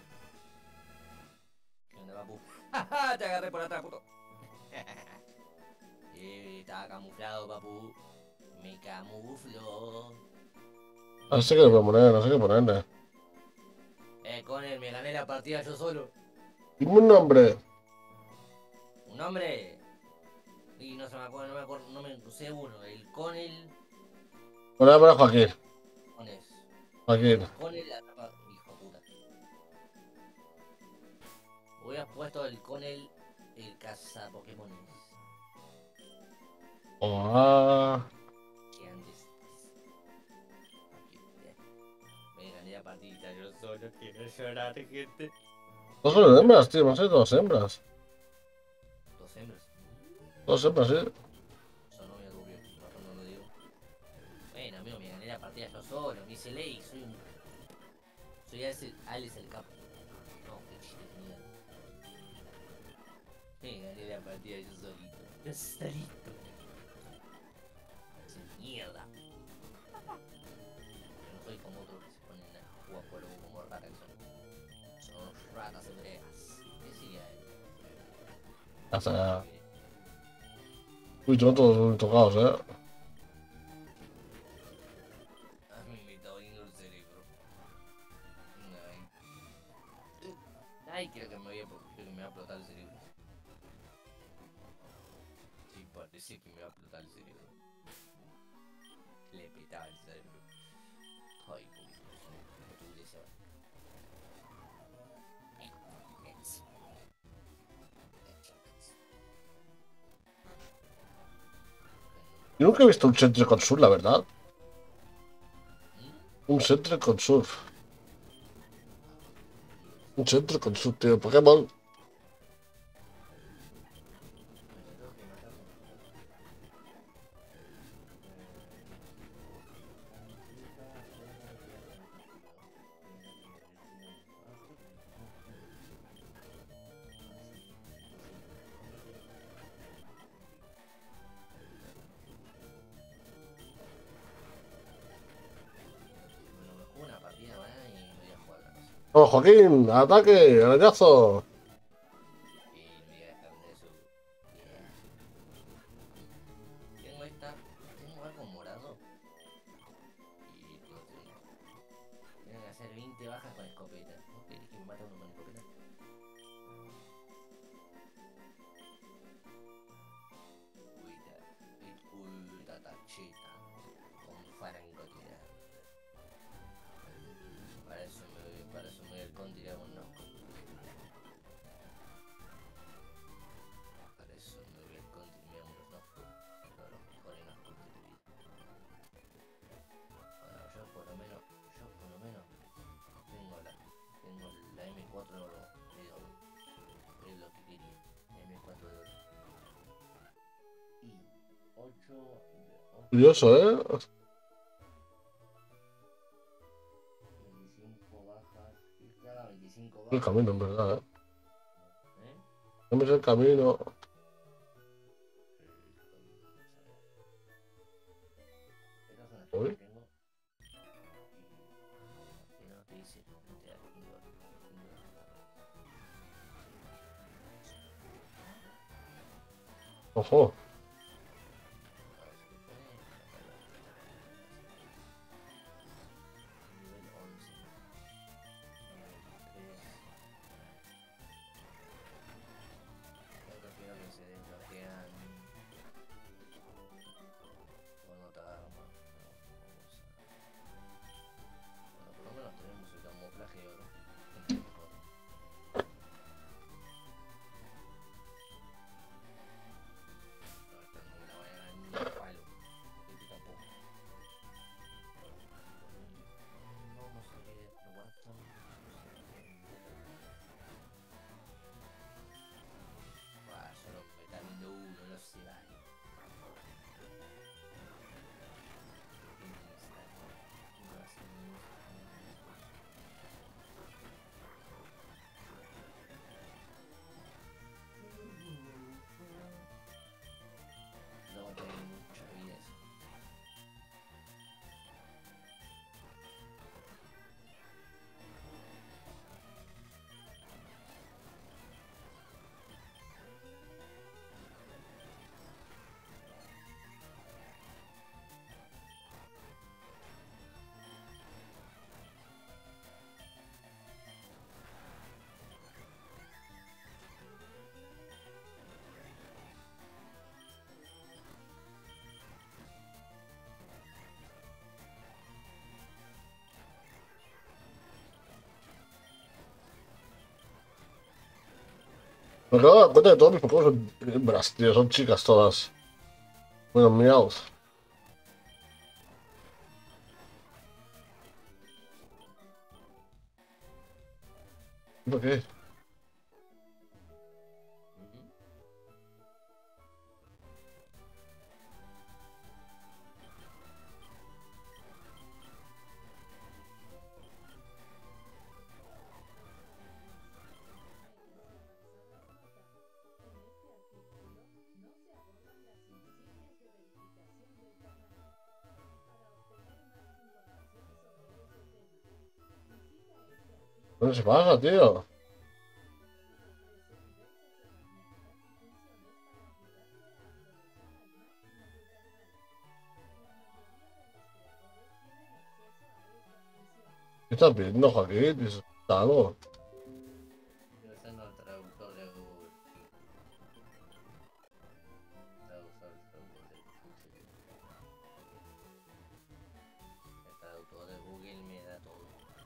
¿Qué onda, papu? ¡Ja! Te agarré por atrás, puto. Estaba camuflado, papu. Me camuflo. No sé qué le voy a poner, no sé qué ponerle. Con él me gané la partida yo solo. Dime un nombre. Un nombre. Y no se me acuerdo, no me acuerdo, no me sé uno. El Conel. Le voy a poner Joaquín. Cones. Joaquín. Conel atrapa. Hijo de puta. Hubiera puesto el Conel. El caza Pokémones. Ah. Que antes. Me gané la partida yo solo. Quiero llorar, gente. Dos son hembras, tío. No sé, dos hembras. Dos hembras. Dos hembras, sí. Eso no me ocurrió. Mejor no lo digo. Bueno, amigo, me gané la partida yo solo. Me hice ley. Soy un. Soy Alex el capo. No, qué chiste de mierda. Me gané la partida yo solito. Yo solito. Sin mierda. Yo no soy como otros que se ponen a jugar por algo como ratas que son. Son unos ratas hebreas. ¿Qué sería él? O sea. Uy, tengo todos tocados, A mí me está doliendo el cerebro. Ay, creo que me va a explotar el cerebro. Sí, parece que me va a explotar el cerebro. Le petaba el cerebro. Ay, por tu iglesia. Yo nunca he visto un Sentry con surf, la verdad. Un Sentry con surf. Un Sentry con surf, tío. Pokémon. Una partida más y me voy a jugar la cosa. Oh, Joaquín, ataque, arañazo. Y me voy a dejar de eso. Tengo esta. Tengo algo morado. Y tengo que hacer 20 bajas con escopeta. ¿No querés que me mate uno con escopeta? Uy, tacheta. Con francotirador. Para eso me voy al con tirado un no. Para eso me voy al con y me damos los no. Los mejores no de tu vida. Bueno, yo por lo menos tengo la M4 de oro. Es lo que quería. M4 de oro. Y 8. Curioso, 25 bajas. Cada 25 El bajas. camino, en verdad, ¿Eh? No me sé el camino. Estas son las que Uy, yo tengo. Y no te dice, no te da indoor. ojo. A ver, se le pone nivel 11. Nivel 3. Yo prefiero que se desbloquean con otra arma. Bueno, por lo menos tenemos el camuflaje oro. Siempre mejor. No, esta no me la voy a ganar ni a palo. Este tampoco. Vamos a ver, Watson. Solo metal 1, no se vale. No va a tener mucha vida eso. Me acabo de dar cuenta que todos mis Pokémon son hembras, tío. Son chicas todas. Bueno, miaus. ¿Por qué? ¿Dónde se pasa, tío? ¿Qué estás viendo, Joaquín? ¿Dices algo? Estoy usando el traductor de Google. Traductor de Google. El traductor de Google me da todo.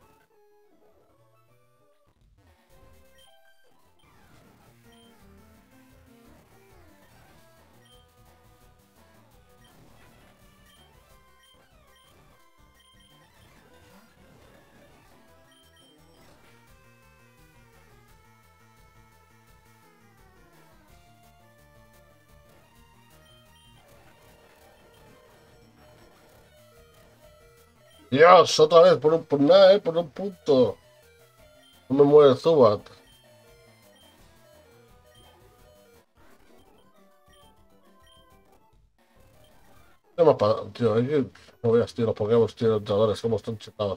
Dios, otra vez, por nada, por un punto. No me muere Zubat. ¿Qué más para, tío? Es que no veas, tío, los Pokémon, tío, los entrenadores, cómo están chetados.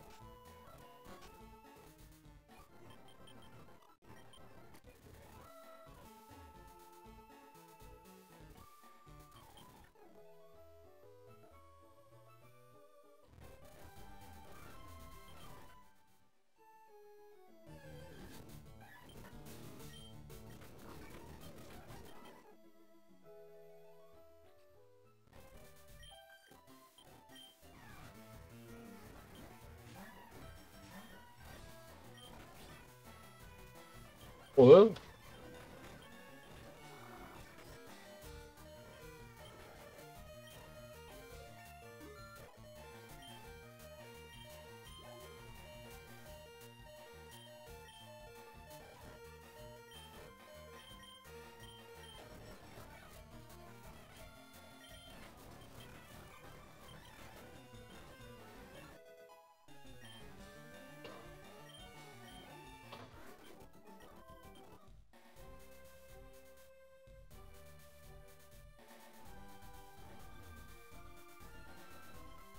Joder.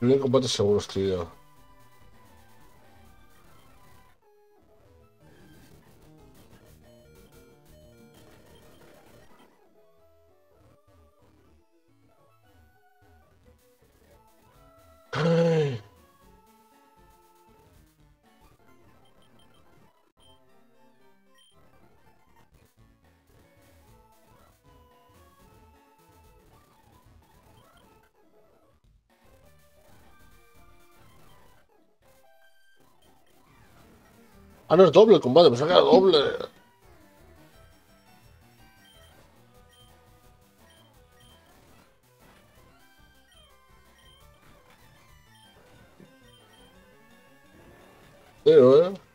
Bien combates seguros, tío. Ay. Ah, no es doble el combate, pensaba que era doble. Tío, ¿eh?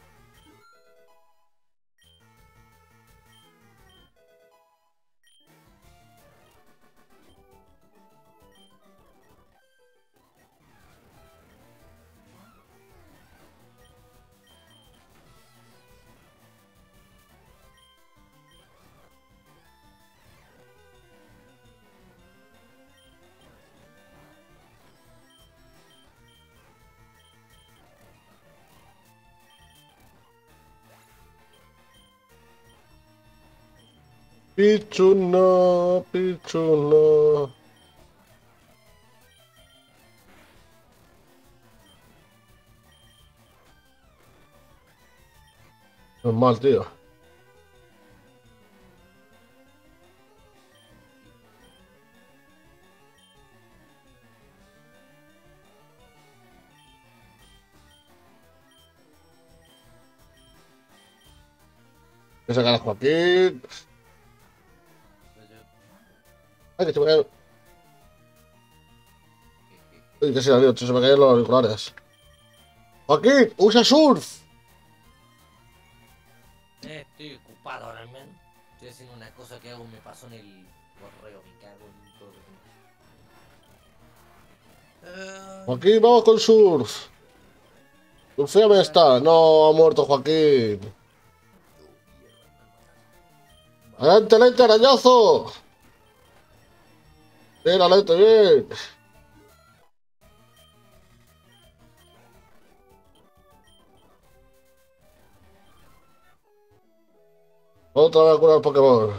Pichu no, Pichu no. Normal, tío. Voy a sacar a Joaquín. Ay, que se me caen. Uy, que se la lío, tío, se me caen los auriculares. Joaquín, usa surf. Estoy ocupado realmente. Estoy haciendo una cosa que hago, me pasó en el correo, me cago en todo. Joaquín, vamos con surf. Surféame esta. No, ha muerto Joaquín. Adelante, adelante, arañazo. Bien, adelante, bien. Otra vez a curar Pokémon.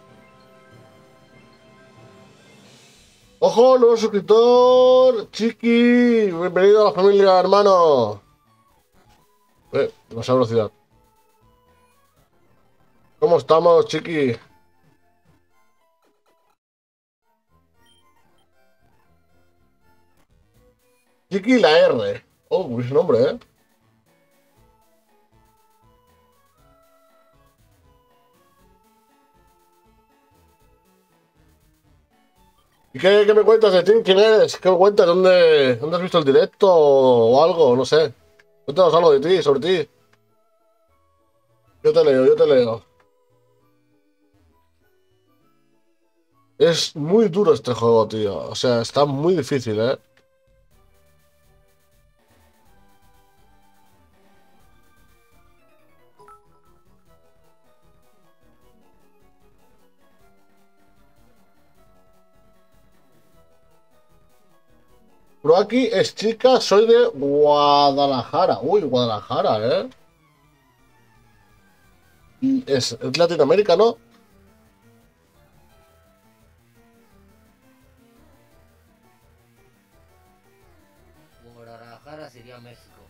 ¡Ojo, nuevo suscriptor! ¡Chiqui! Bienvenido a la familia, hermano. Demasiada velocidad. ¿Cómo estamos, Chiqui? Chiqui la R. Oh, buen nombre, ¿eh? ¿Y qué me cuentas de ti? ¿Quién eres? ¿Qué me cuentas? ¿Dónde has visto el directo o algo? No sé. Cuéntanos algo de ti, sobre ti. Yo te leo, yo te leo. Es muy duro este juego, tío. O sea, está muy difícil, ¿eh? Pero aquí es chica, soy de Guadalajara. Uy, Guadalajara, ¿eh? Y es Latinoamérica, ¿no? Guadalajara sería México.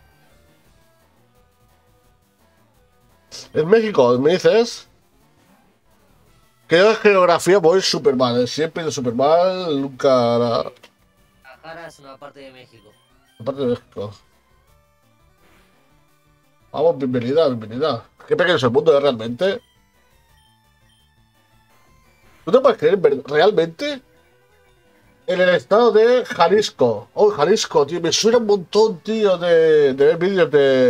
Es México, ¿me dices? Que yo de geografía voy súper mal, ¿eh? Siempre he ido súper mal, nunca... Guadalajara es una parte de México. Aparte de México. Vamos, bienvenida, bienvenida. Qué pequeño es el mundo, ¿eh? Realmente. ¿Tú te puedes creer realmente? En el estado de Jalisco. Oh, Jalisco, tío. Me suena un montón, tío, de ver vídeos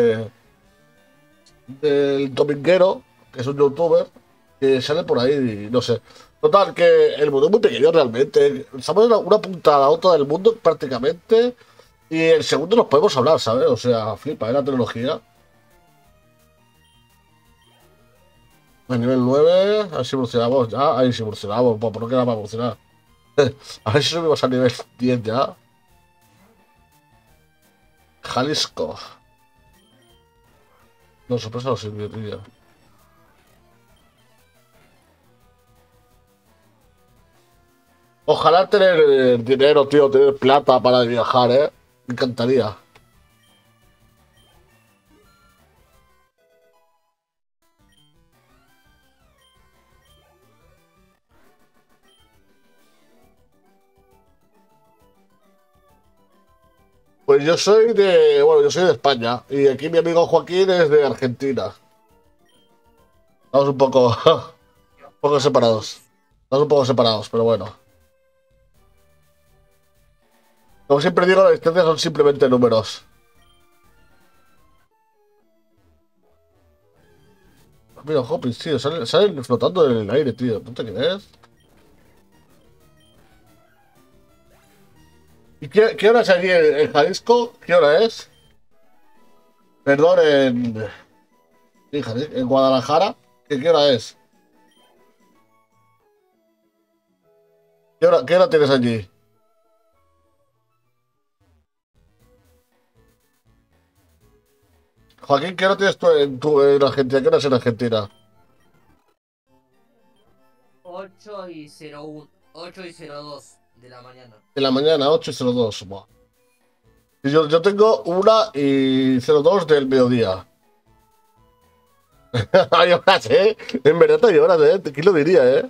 del Dominguero, que es un youtuber, que sale por ahí, no sé. Total, que el mundo es muy pequeño realmente. Estamos en una punta a la otra del mundo prácticamente. Y el segundo nos podemos hablar, ¿sabes? O sea, flipa, ¿eh? La tecnología. A nivel 9 a ver si evolucionamos ya. Ahí sí evolucionamos, pues, ¿por qué era para evolucionar? A ver si subimos a nivel 10 ya. Jalisco. No, sorpresa no serviría. Ojalá tener dinero, tío, tener plata para viajar, ¿eh? Me encantaría. Pues yo soy de, bueno, yo soy de España y aquí mi amigo Joaquín es de Argentina. Estamos un poco, un poco separados. Estamos un poco separados, pero bueno. Como siempre digo, las distancias son simplemente números. Mira, Hopping, tío, salen flotando en el aire, tío. ¿No te crees? ¿Y qué hora es allí en Jalisco? ¿Qué hora es? Perdón, en Guadalajara. ¿Qué hora es? ¿Qué hora tienes allí? Joaquín, ¿qué hora tienes tú en Argentina? ¿Qué hora es en Argentina? 8:01, 8:02 de la mañana. En la mañana, 8:02. Buah. Y yo tengo 1:02 del mediodía. Hay horas, ¿eh? En verdad hay horas, ¿eh? ¿Quién lo diría, eh?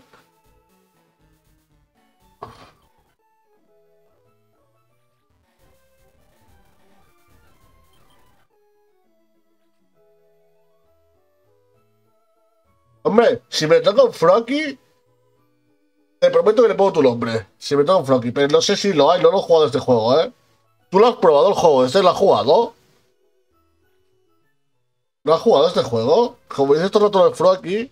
Hombre, si me toca un Frocky, te prometo que le pongo tu nombre. Si me toca un Frocky, pero no sé si lo hay, no lo he jugado este juego, ¿eh? ¿Tú lo has probado el juego? ¿Este lo has jugado? ¿No has jugado este juego? Como dices todo el rato el Frocky.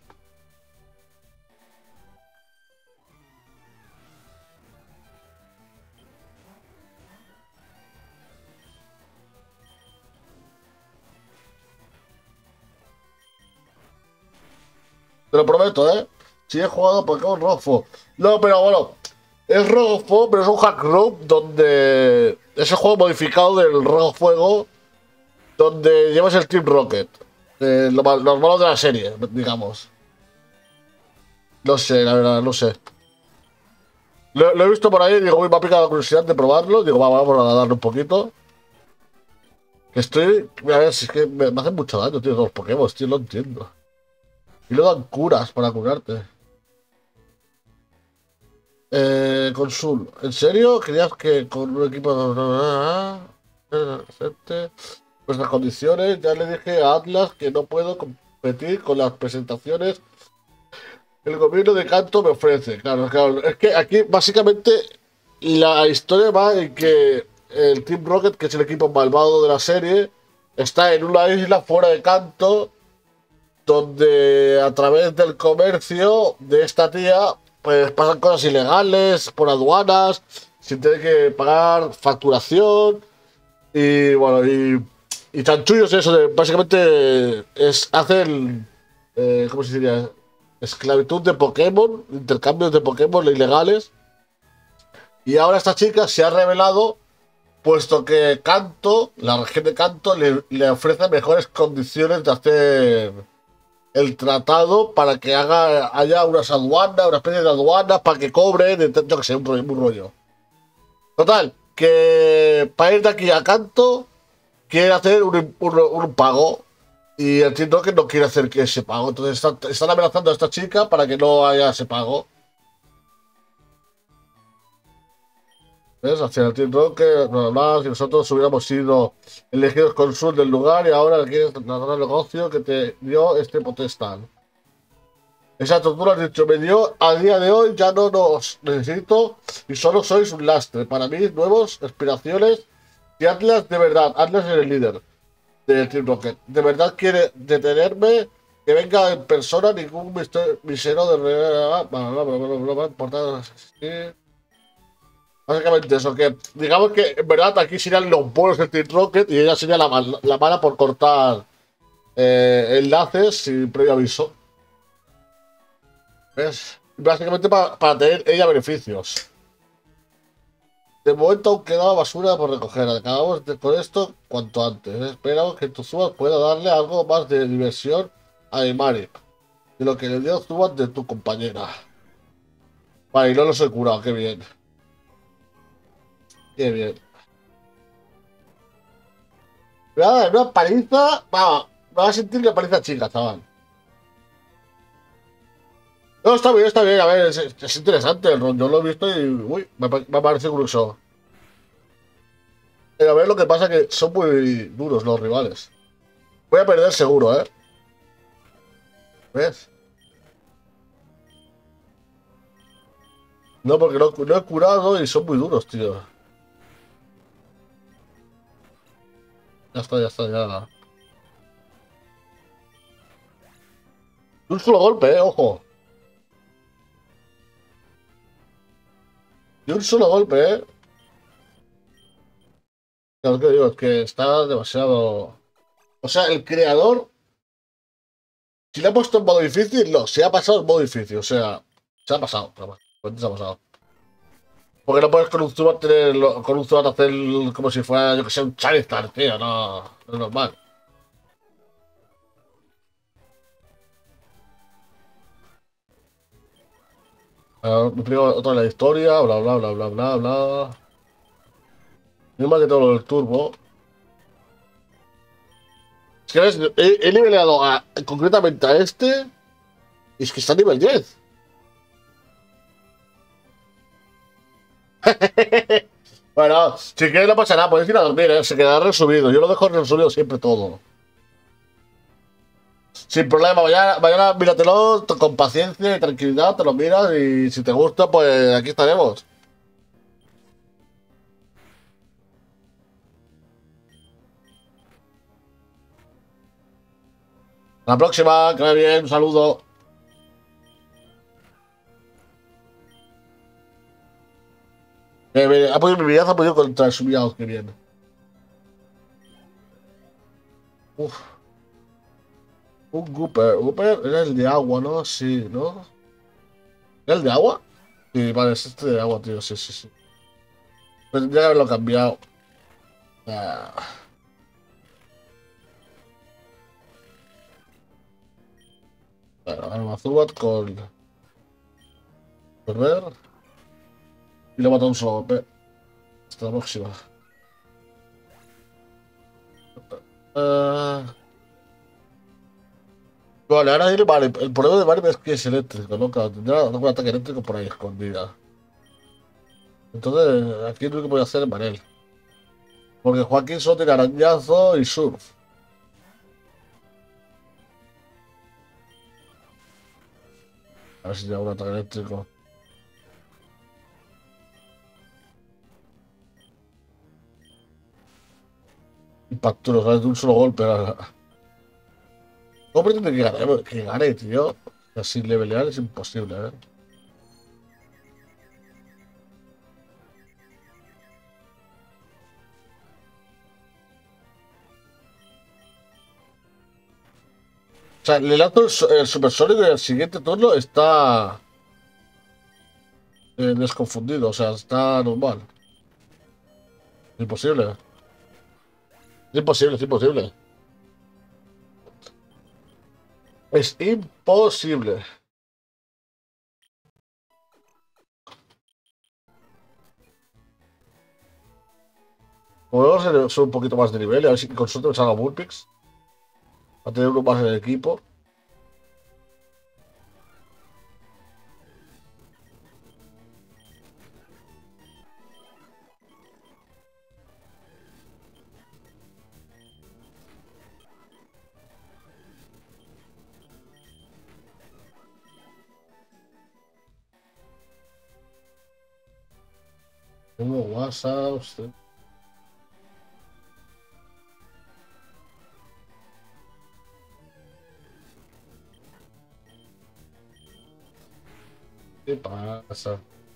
Te lo prometo, ¿eh? Sí he jugado Pokémon Rojo. No, pero bueno, es Rojo, pero es un hack room donde... Es el juego modificado del Rojo Fuego, donde llevas el Team Rocket. Los malos de la serie, digamos. No sé, la verdad, no sé. Lo he visto por ahí, digo, uy, me ha picado la curiosidad de probarlo. Digo, vamos a darle un poquito. Que estoy... A ver, si es que me hacen mucho daño, tío, los Pokémon, tío, no entiendo. Y luego dan curas para curarte. Consul, ¿en serio? ¿Querías que con un equipo acepte vuestras condiciones? Ya le dije a Atlas que no puedo competir con las presentaciones que el gobierno de Kanto me ofrece. Claro, claro. Es que aquí básicamente la historia va en que el Team Rocket, que es el equipo malvado de la serie, está en una isla fuera de Kanto, donde a través del comercio de esta tía, pues pasan cosas ilegales por aduanas, sin tener que pagar facturación y bueno, y chanchullos eso de básicamente hacen, ¿cómo se diría? Esclavitud de Pokémon, intercambios de Pokémon ilegales. Y ahora esta chica se ha revelado, puesto que Kanto, la región de Kanto, le ofrece mejores condiciones de hacer el tratado para que haya unas aduanas, una especie de aduanas para que cobren, yo que sé, un rollo. Total, que para ir de aquí a Kanto quiere hacer un pago y entiendo que no quiere hacer que ese pago. Entonces están amenazando a esta chica para que no haya ese pago. ¿Ves? Hacia el Team que si nosotros hubiéramos sido elegidos cónsul del lugar y ahora quieres tratar el negocio que te dio este potestad. Exacto, tú lo has dicho, me dio a día de hoy, ya no nos necesito y solo sois un lastre. Para mí, nuevos aspiraciones. Si Atlas, de verdad, Atlas es el líder del Team Rocket, de verdad quiere detenerme, que venga en persona, ningún misero de... Básicamente eso, que digamos que en verdad aquí serían los buenos del Team Rocket y ella sería la mala por cortar enlaces sin previo aviso. ¿Ves? Básicamente para tener ella beneficios. De momento aún queda basura por recoger. Con esto cuanto antes. Espero que tu Zubat pueda darle algo más de diversión a Imari de lo que le dio Zubat de tu compañera. Vale, y no los he curado, qué bien. Qué bien. Me va a dar una paliza. Vamos, me va a sentir que paliza chica, chaval. No, está bien, a ver, es interesante el rol. Yo lo he visto y. Uy, me parece curioso. A ver, lo que pasa es que son muy duros los rivales. Voy a perder seguro, ¿eh? ¿Ves? No, porque no he curado y son muy duros, tío. Ya está, ya. Un solo golpe, ojo. Y un solo golpe, Claro que digo, es que está demasiado. O sea, el creador, si le ha puesto en modo difícil, no, se ha pasado en modo difícil. O sea, se ha pasado. Se ha pasado. Porque no puedes con un Zubat con un Zubat hacer como si fuera, yo que sé, un Charizard, tío. No, no es normal. Me explico otra de la historia, bla, bla, bla, bla, bla, bla. No más que todo lo del turbo. Es que ves, he nivelado concretamente a este y es que está a nivel 10. Bueno, si quieres no pasa nada, puedes ir a dormir, ¿eh? Se quedará resubido. Yo lo dejo resubido siempre todo. Sin problema, mañana míratelo con paciencia y tranquilidad, te lo miras y si te gusta, pues aquí estaremos. La próxima, que vaya bien, un saludo. Ha podido mi vida, ha podido contra el subiado, que bien. Uf, un Gooper. Gooper era el de agua, ¿no? Sí, ¿no? ¿Era el de agua? Sí, vale, es este de agua, tío, sí, sí, sí. Pero tendría que haberlo cambiado. Ah, bueno, Armazubat con perder y le mata un solo golpe. Hasta la próxima. Ah, vale, ahora viene Mario. El problema de Mario es que es eléctrico, ¿no? Claro, tendrá algún ataque eléctrico por ahí escondida. Entonces, aquí lo único que voy a hacer es Manel. Porque Joaquín solo tiene arañazo y surf. A ver si tiene algún ataque eléctrico. Impacto, ¿sabes? De un solo golpe. ¿Cómo pretende que gane, tío? Así levelear es imposible, ¿eh? O sea, le lanzo el supersónico y el siguiente turno está desconfundido. O sea, está normal. Imposible. Es imposible, es imposible. Es imposible. Podemos hacer un poquito más de nivel y a ver si con suerte me salga Vulpix. A tener uno más en el equipo. Tengo WhatsApp. ¿Qué pasa?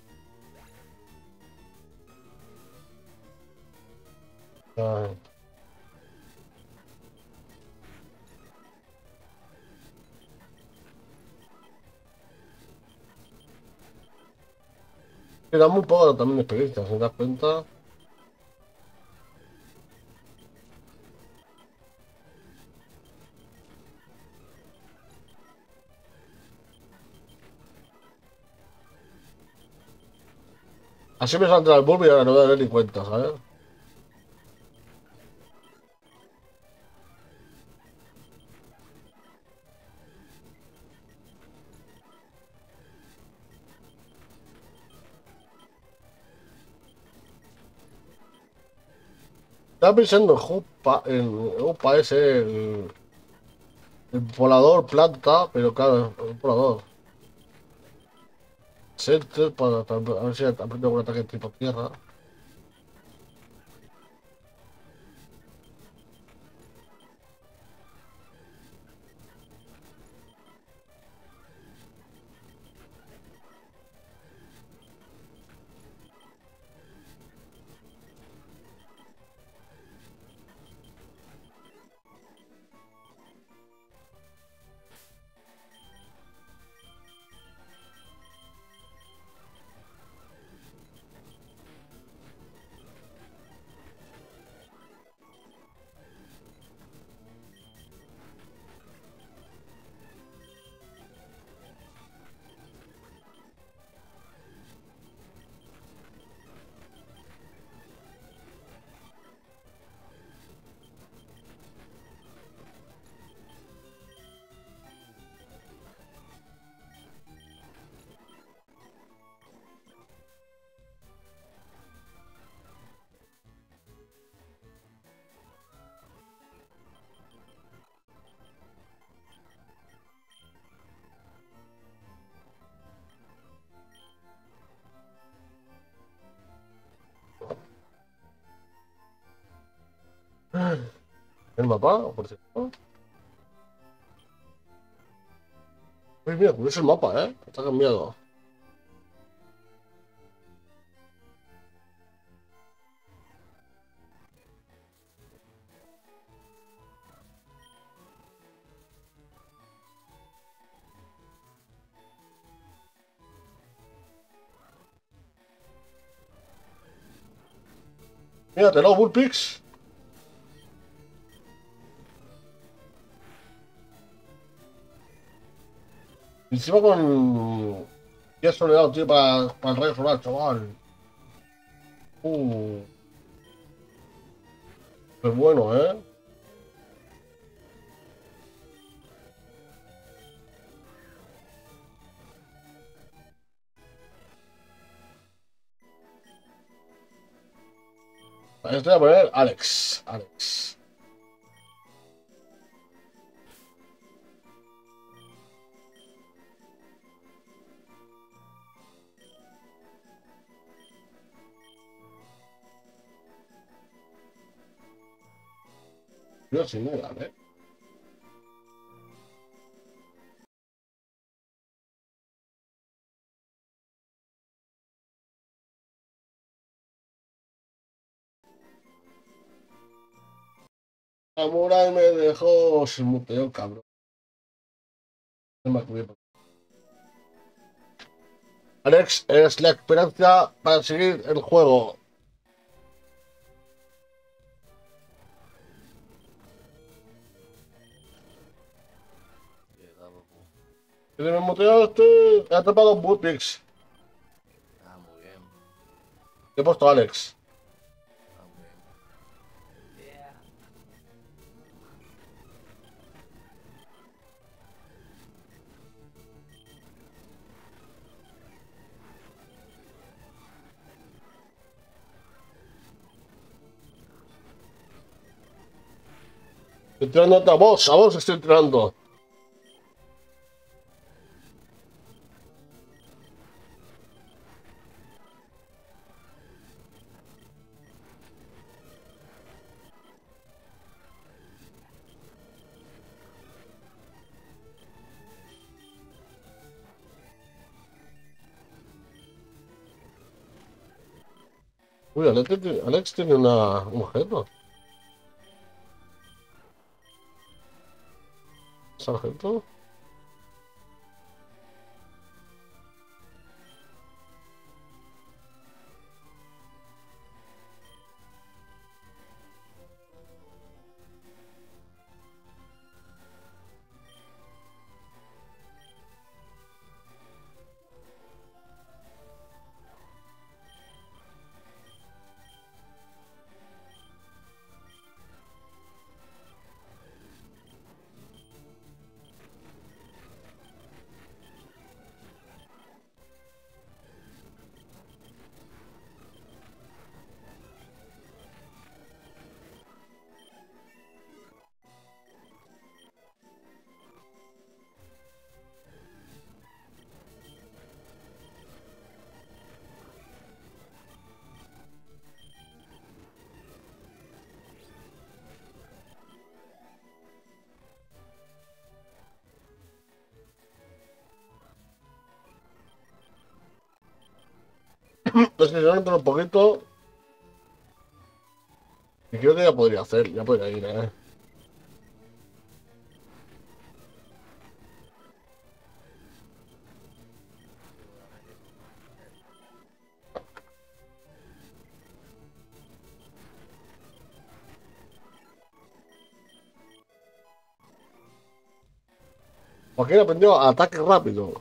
Ay. Sí, da muy poco también de experiencia, si te das cuenta. Así me saldrá el bulbo y ahora no voy a dar ni cuenta, ¿sabes? Estaba pensando en Jupa ese, el volador planta, pero claro, el volador. Center para a ver si aprende un ataque tipo tierra. El mapa, por cierto. Uy, mira, curioso el mapa, ¿eh? Está cambiado. Míratelo, Bullpix. Encima con... Qué soledad, tío, para el rey solar, chaval. Uh, pues bueno, ¿eh? Este voy a poner Alex. Alex. Yo sin duda, ¿eh? Samurai me dejó sin muteo, cabrón. No me acuerdo. Alex es la esperanza para seguir el juego. Llega Goku. En el muteo este he atrapado un Bullpix. Ah, muy bien. He puesto Alex. Ah, muy bien. Yeah. Estoy tirando a vos estoy tirando. Uy, Alex tiene un objeto. ¿Sargento? Es que si no entro un poquito. Y creo que ya podría hacer, ya podría ir, Joaquín aprendió ataque rápido.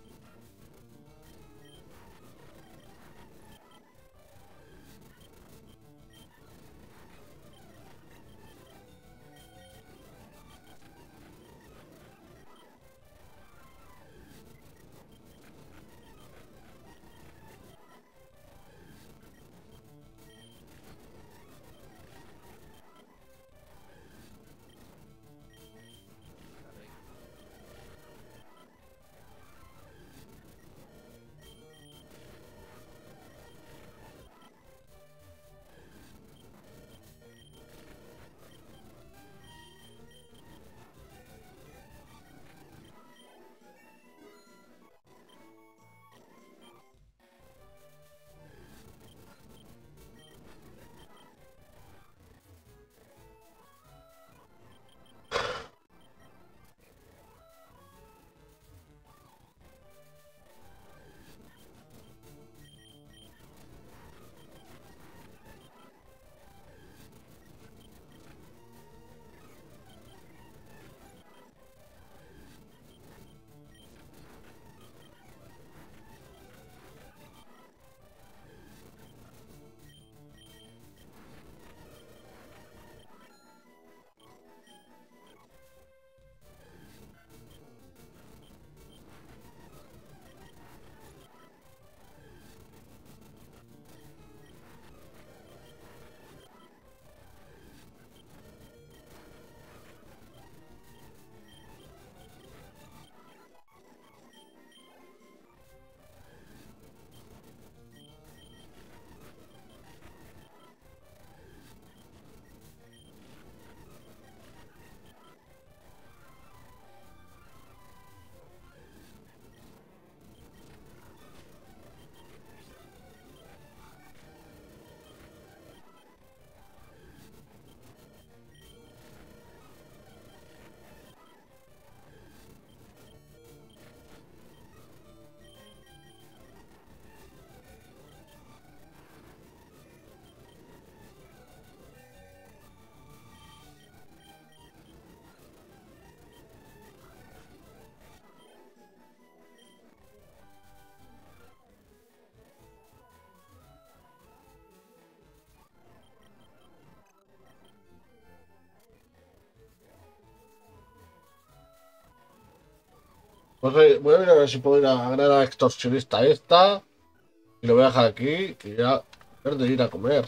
Pues voy a ir a ver si puedo ir a ganar a la extorsionista esta. Y lo voy a dejar aquí. Que ya es de ir a comer.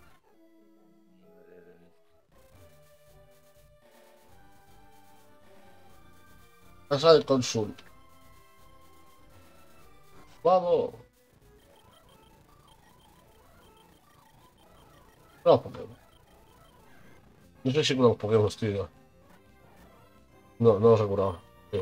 Casa del cónsul. Vamos. No, Pokémon. No sé si con los Pokémon, tío. No, no los he curado. Sí.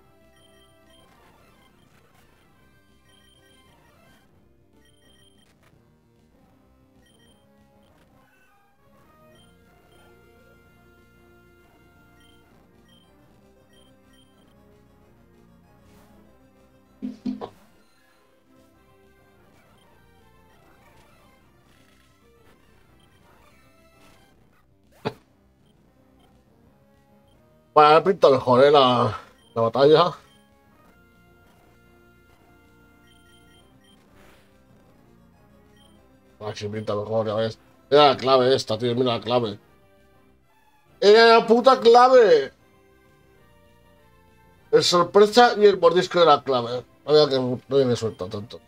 Bueno, pinta mejor, la batalla. Ah, sí, pinta mejor, ya ves. Era la clave esta, tío, mira la clave. ¡Era la puta clave! El sorpresa y el mordisco de la clave. Había que no había que suelta tanto.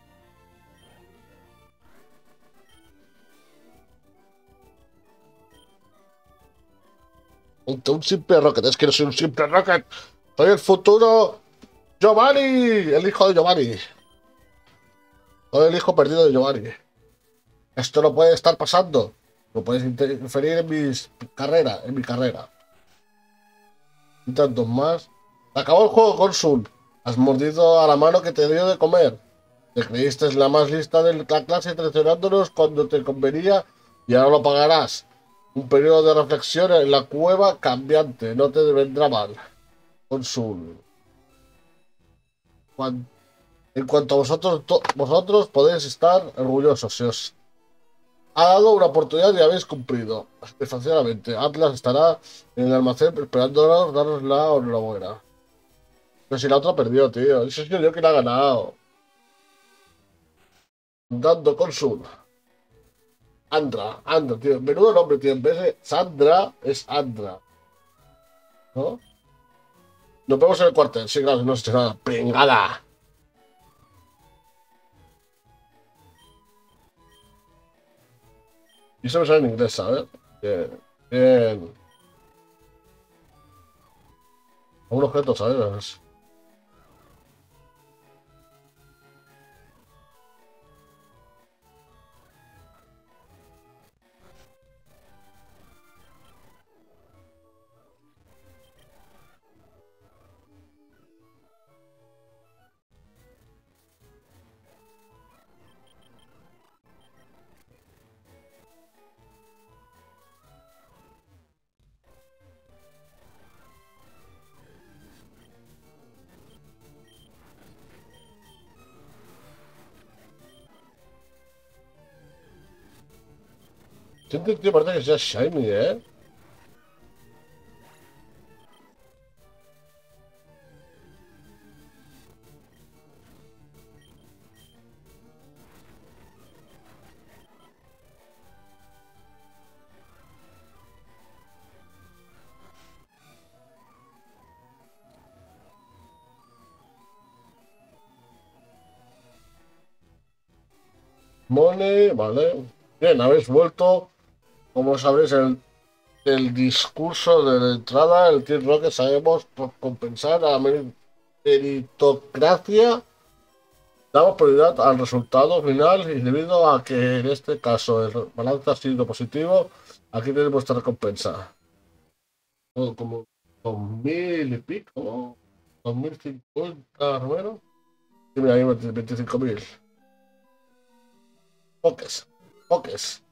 Un simple Rocket, es que no soy un simple Rocket. Soy el futuro Giovanni, el hijo de Giovanni. Soy el hijo perdido de Giovanni. Esto no puede estar pasando. No puedes interferir en en mi carrera. Y tantos más. Acabó el juego, Cónsul. Has mordido a la mano que te dio de comer. Te creíste la más lista de la clase traicionándonos cuando te convenía y ahora lo pagarás. Un periodo de reflexión en la cueva cambiante, no te vendrá mal. Cónsul. Cuan- En cuanto a vosotros, vosotros podéis estar orgullosos. Se os ha dado una oportunidad y habéis cumplido. Desgraciadamente, Atlas estará en el almacén esperándonos daros la enhorabuena. Pero si la otra perdió, tío. Eso es yo que la ha ganado. Dando cónsul. Andra, tío. Menudo nombre, tío. En vez de Sandra, es Andra. ¿No? Nos vemos en el cuartel. Sí, claro, no se hecho nada. ¡Pringada! Y eso me sale en inglés, ¿sabes? Bien. Bien. Un objeto, ¿sabes? Siento, tío, parece que sea shiny, ¿eh? Money, vale. Bien, habéis vuelto. Como sabréis, el discurso de la entrada, el Team Rocket, sabemos por compensar a la meritocracia, damos prioridad al resultado final y debido a que en este caso el balance ha sido positivo, aquí tenéis vuestra recompensa. Como 2000 y pico, 2050, Romero. Sí, mira, ahí 25.000. Pokés, pokés.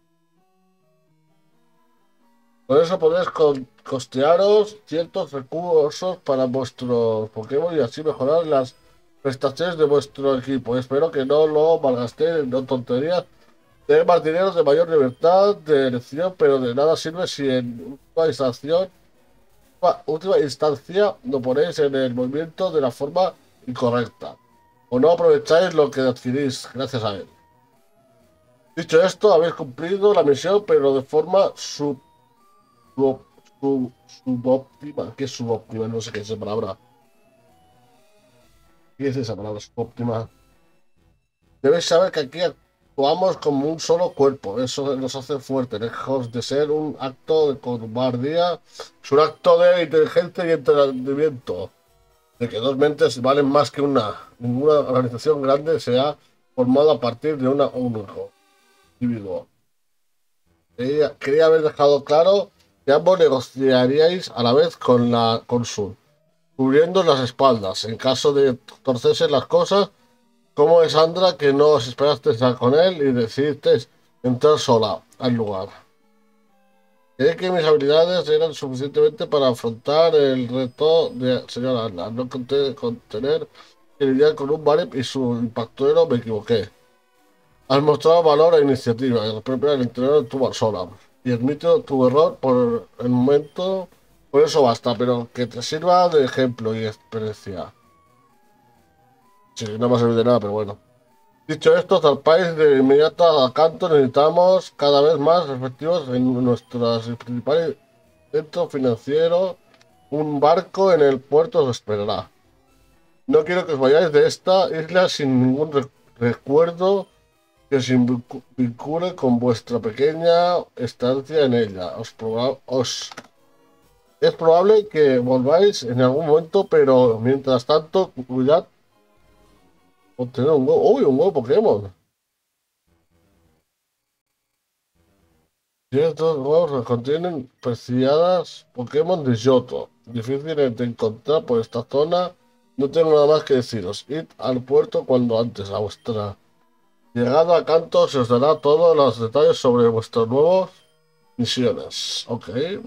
Con eso podéis costearos ciertos recursos para vuestros Pokémon y así mejorar las prestaciones de vuestro equipo. Espero que no lo malgastéis en tonterías. Tener más dinero de mayor libertad de elección, pero de nada sirve si en última instancia lo ponéis en el movimiento de la forma incorrecta. O no aprovecháis lo que adquirís gracias a él. Dicho esto, habéis cumplido la misión, pero de forma Sub- subóptima. ¿Qué es subóptima? No sé qué es esa palabra. ¿Qué es esa palabra subóptima? Debes saber que aquí actuamos como un solo cuerpo. Eso nos hace fuertes, lejos de ser un acto de cobardía. Es un acto de inteligencia y entendimiento. De que dos mentes valen más que una. Ninguna organización grande se ha formado a partir de una único individuo. Quería haber dejado claro que ambos negociaríais a la vez con la cónsul cubriendo las espaldas. En caso de torcerse las cosas, como es Sandra que no os esperaste estar con él y decidisteis entrar sola al lugar. Creí que mis habilidades eran suficientemente para afrontar el reto de señora Anna. No conté con tener que lidiar con un Barep y su impactuero, me equivoqué. Has mostrado valor e iniciativa. El propio el interior tuvo sola. Y admito tu error por el momento. Por eso basta, pero que te sirva de ejemplo y experiencia. Sí, no me ha servido de nada, pero bueno. Dicho esto, zarpáis de inmediato a Canto. Necesitamos cada vez más efectivos en nuestros principales centros financieros. Un barco en el puerto os esperará. No quiero que os vayáis de esta isla sin ningún recuerdo que os vincule con vuestra pequeña estancia en ella. Es probable que volváis en algún momento, pero mientras tanto, cuidad obtener un huevo. ¡Uy, un huevo Pokémon! Ciertos huevos que contienen preciadas Pokémon de Johto, difíciles de encontrar por esta zona No tengo nada más que deciros. Id al puerto cuando antes. A vuestra llegada a Canto se os dará todos los detalles sobre vuestras nuevas misiones. Ok.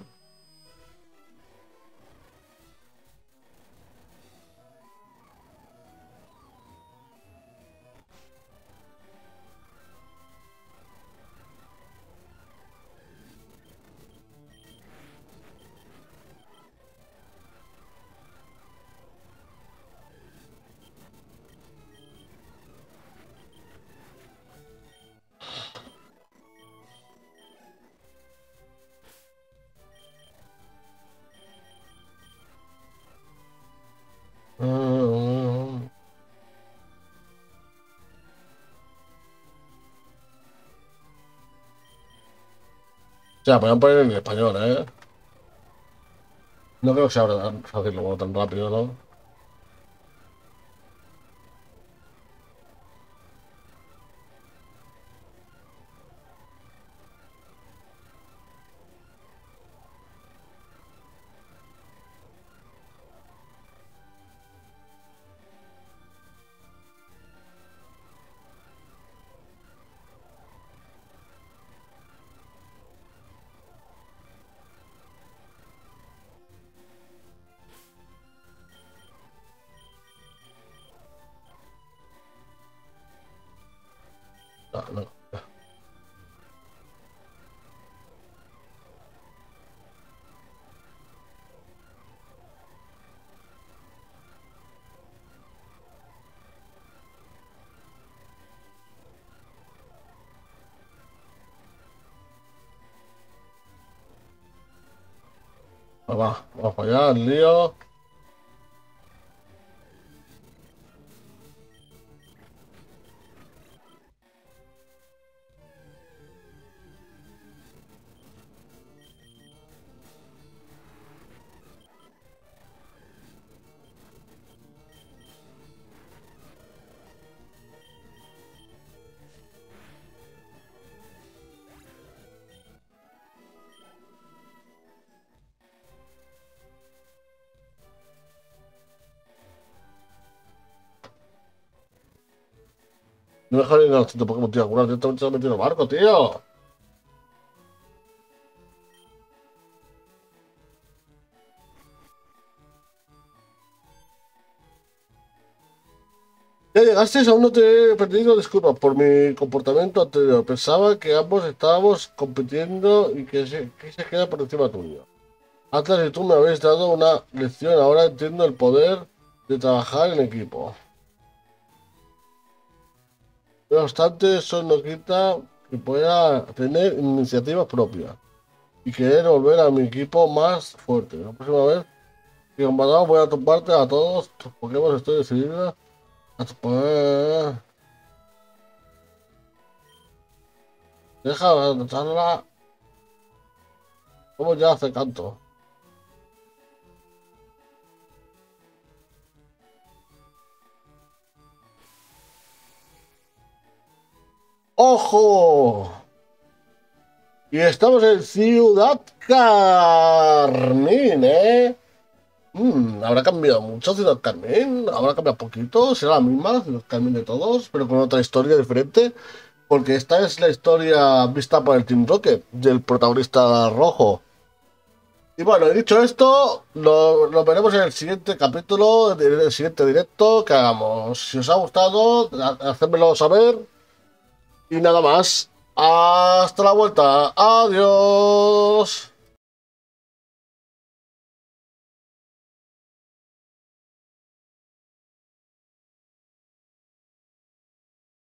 Mm. Ya, podrían poner en español, ¿eh? No creo que sea tan fácil como tan rápido, ¿no? No, no. Vamos para allá, el lío. No me jodas ni los Pokémon, tío. Alguna directamente se ha metido en el barco, tío. Ya llegaste, aún no te he pedido disculpas por mi comportamiento anterior. Pensaba que ambos estábamos compitiendo y que se queda por encima tuyo. Atlas y tú me habéis dado una lección. Ahora entiendo el poder de trabajar en equipo. No obstante, eso no quita que pueda tener iniciativas propias y querer volver a mi equipo más fuerte. La próxima vez que combatamos voy a tumbarte a todos tus Pokémon. Estoy decidida a tu. Deja de echarla. Como ya hace canto. ¡Ojo! Y estamos en Ciudad Carmín, ¿eh? ¿Habrá cambiado mucho Ciudad Carmín? ¿Habrá cambiado poquito? ¿Será la misma Ciudad Carmín de todos, pero con otra historia diferente? Porque esta es la historia vista por el Team Rocket, del protagonista rojo. Y bueno, dicho esto, lo veremos en el siguiente capítulo, en el siguiente directo que hagamos. Si os ha gustado, hacérmelo saber. Y nada más. Hasta la vuelta. Adiós.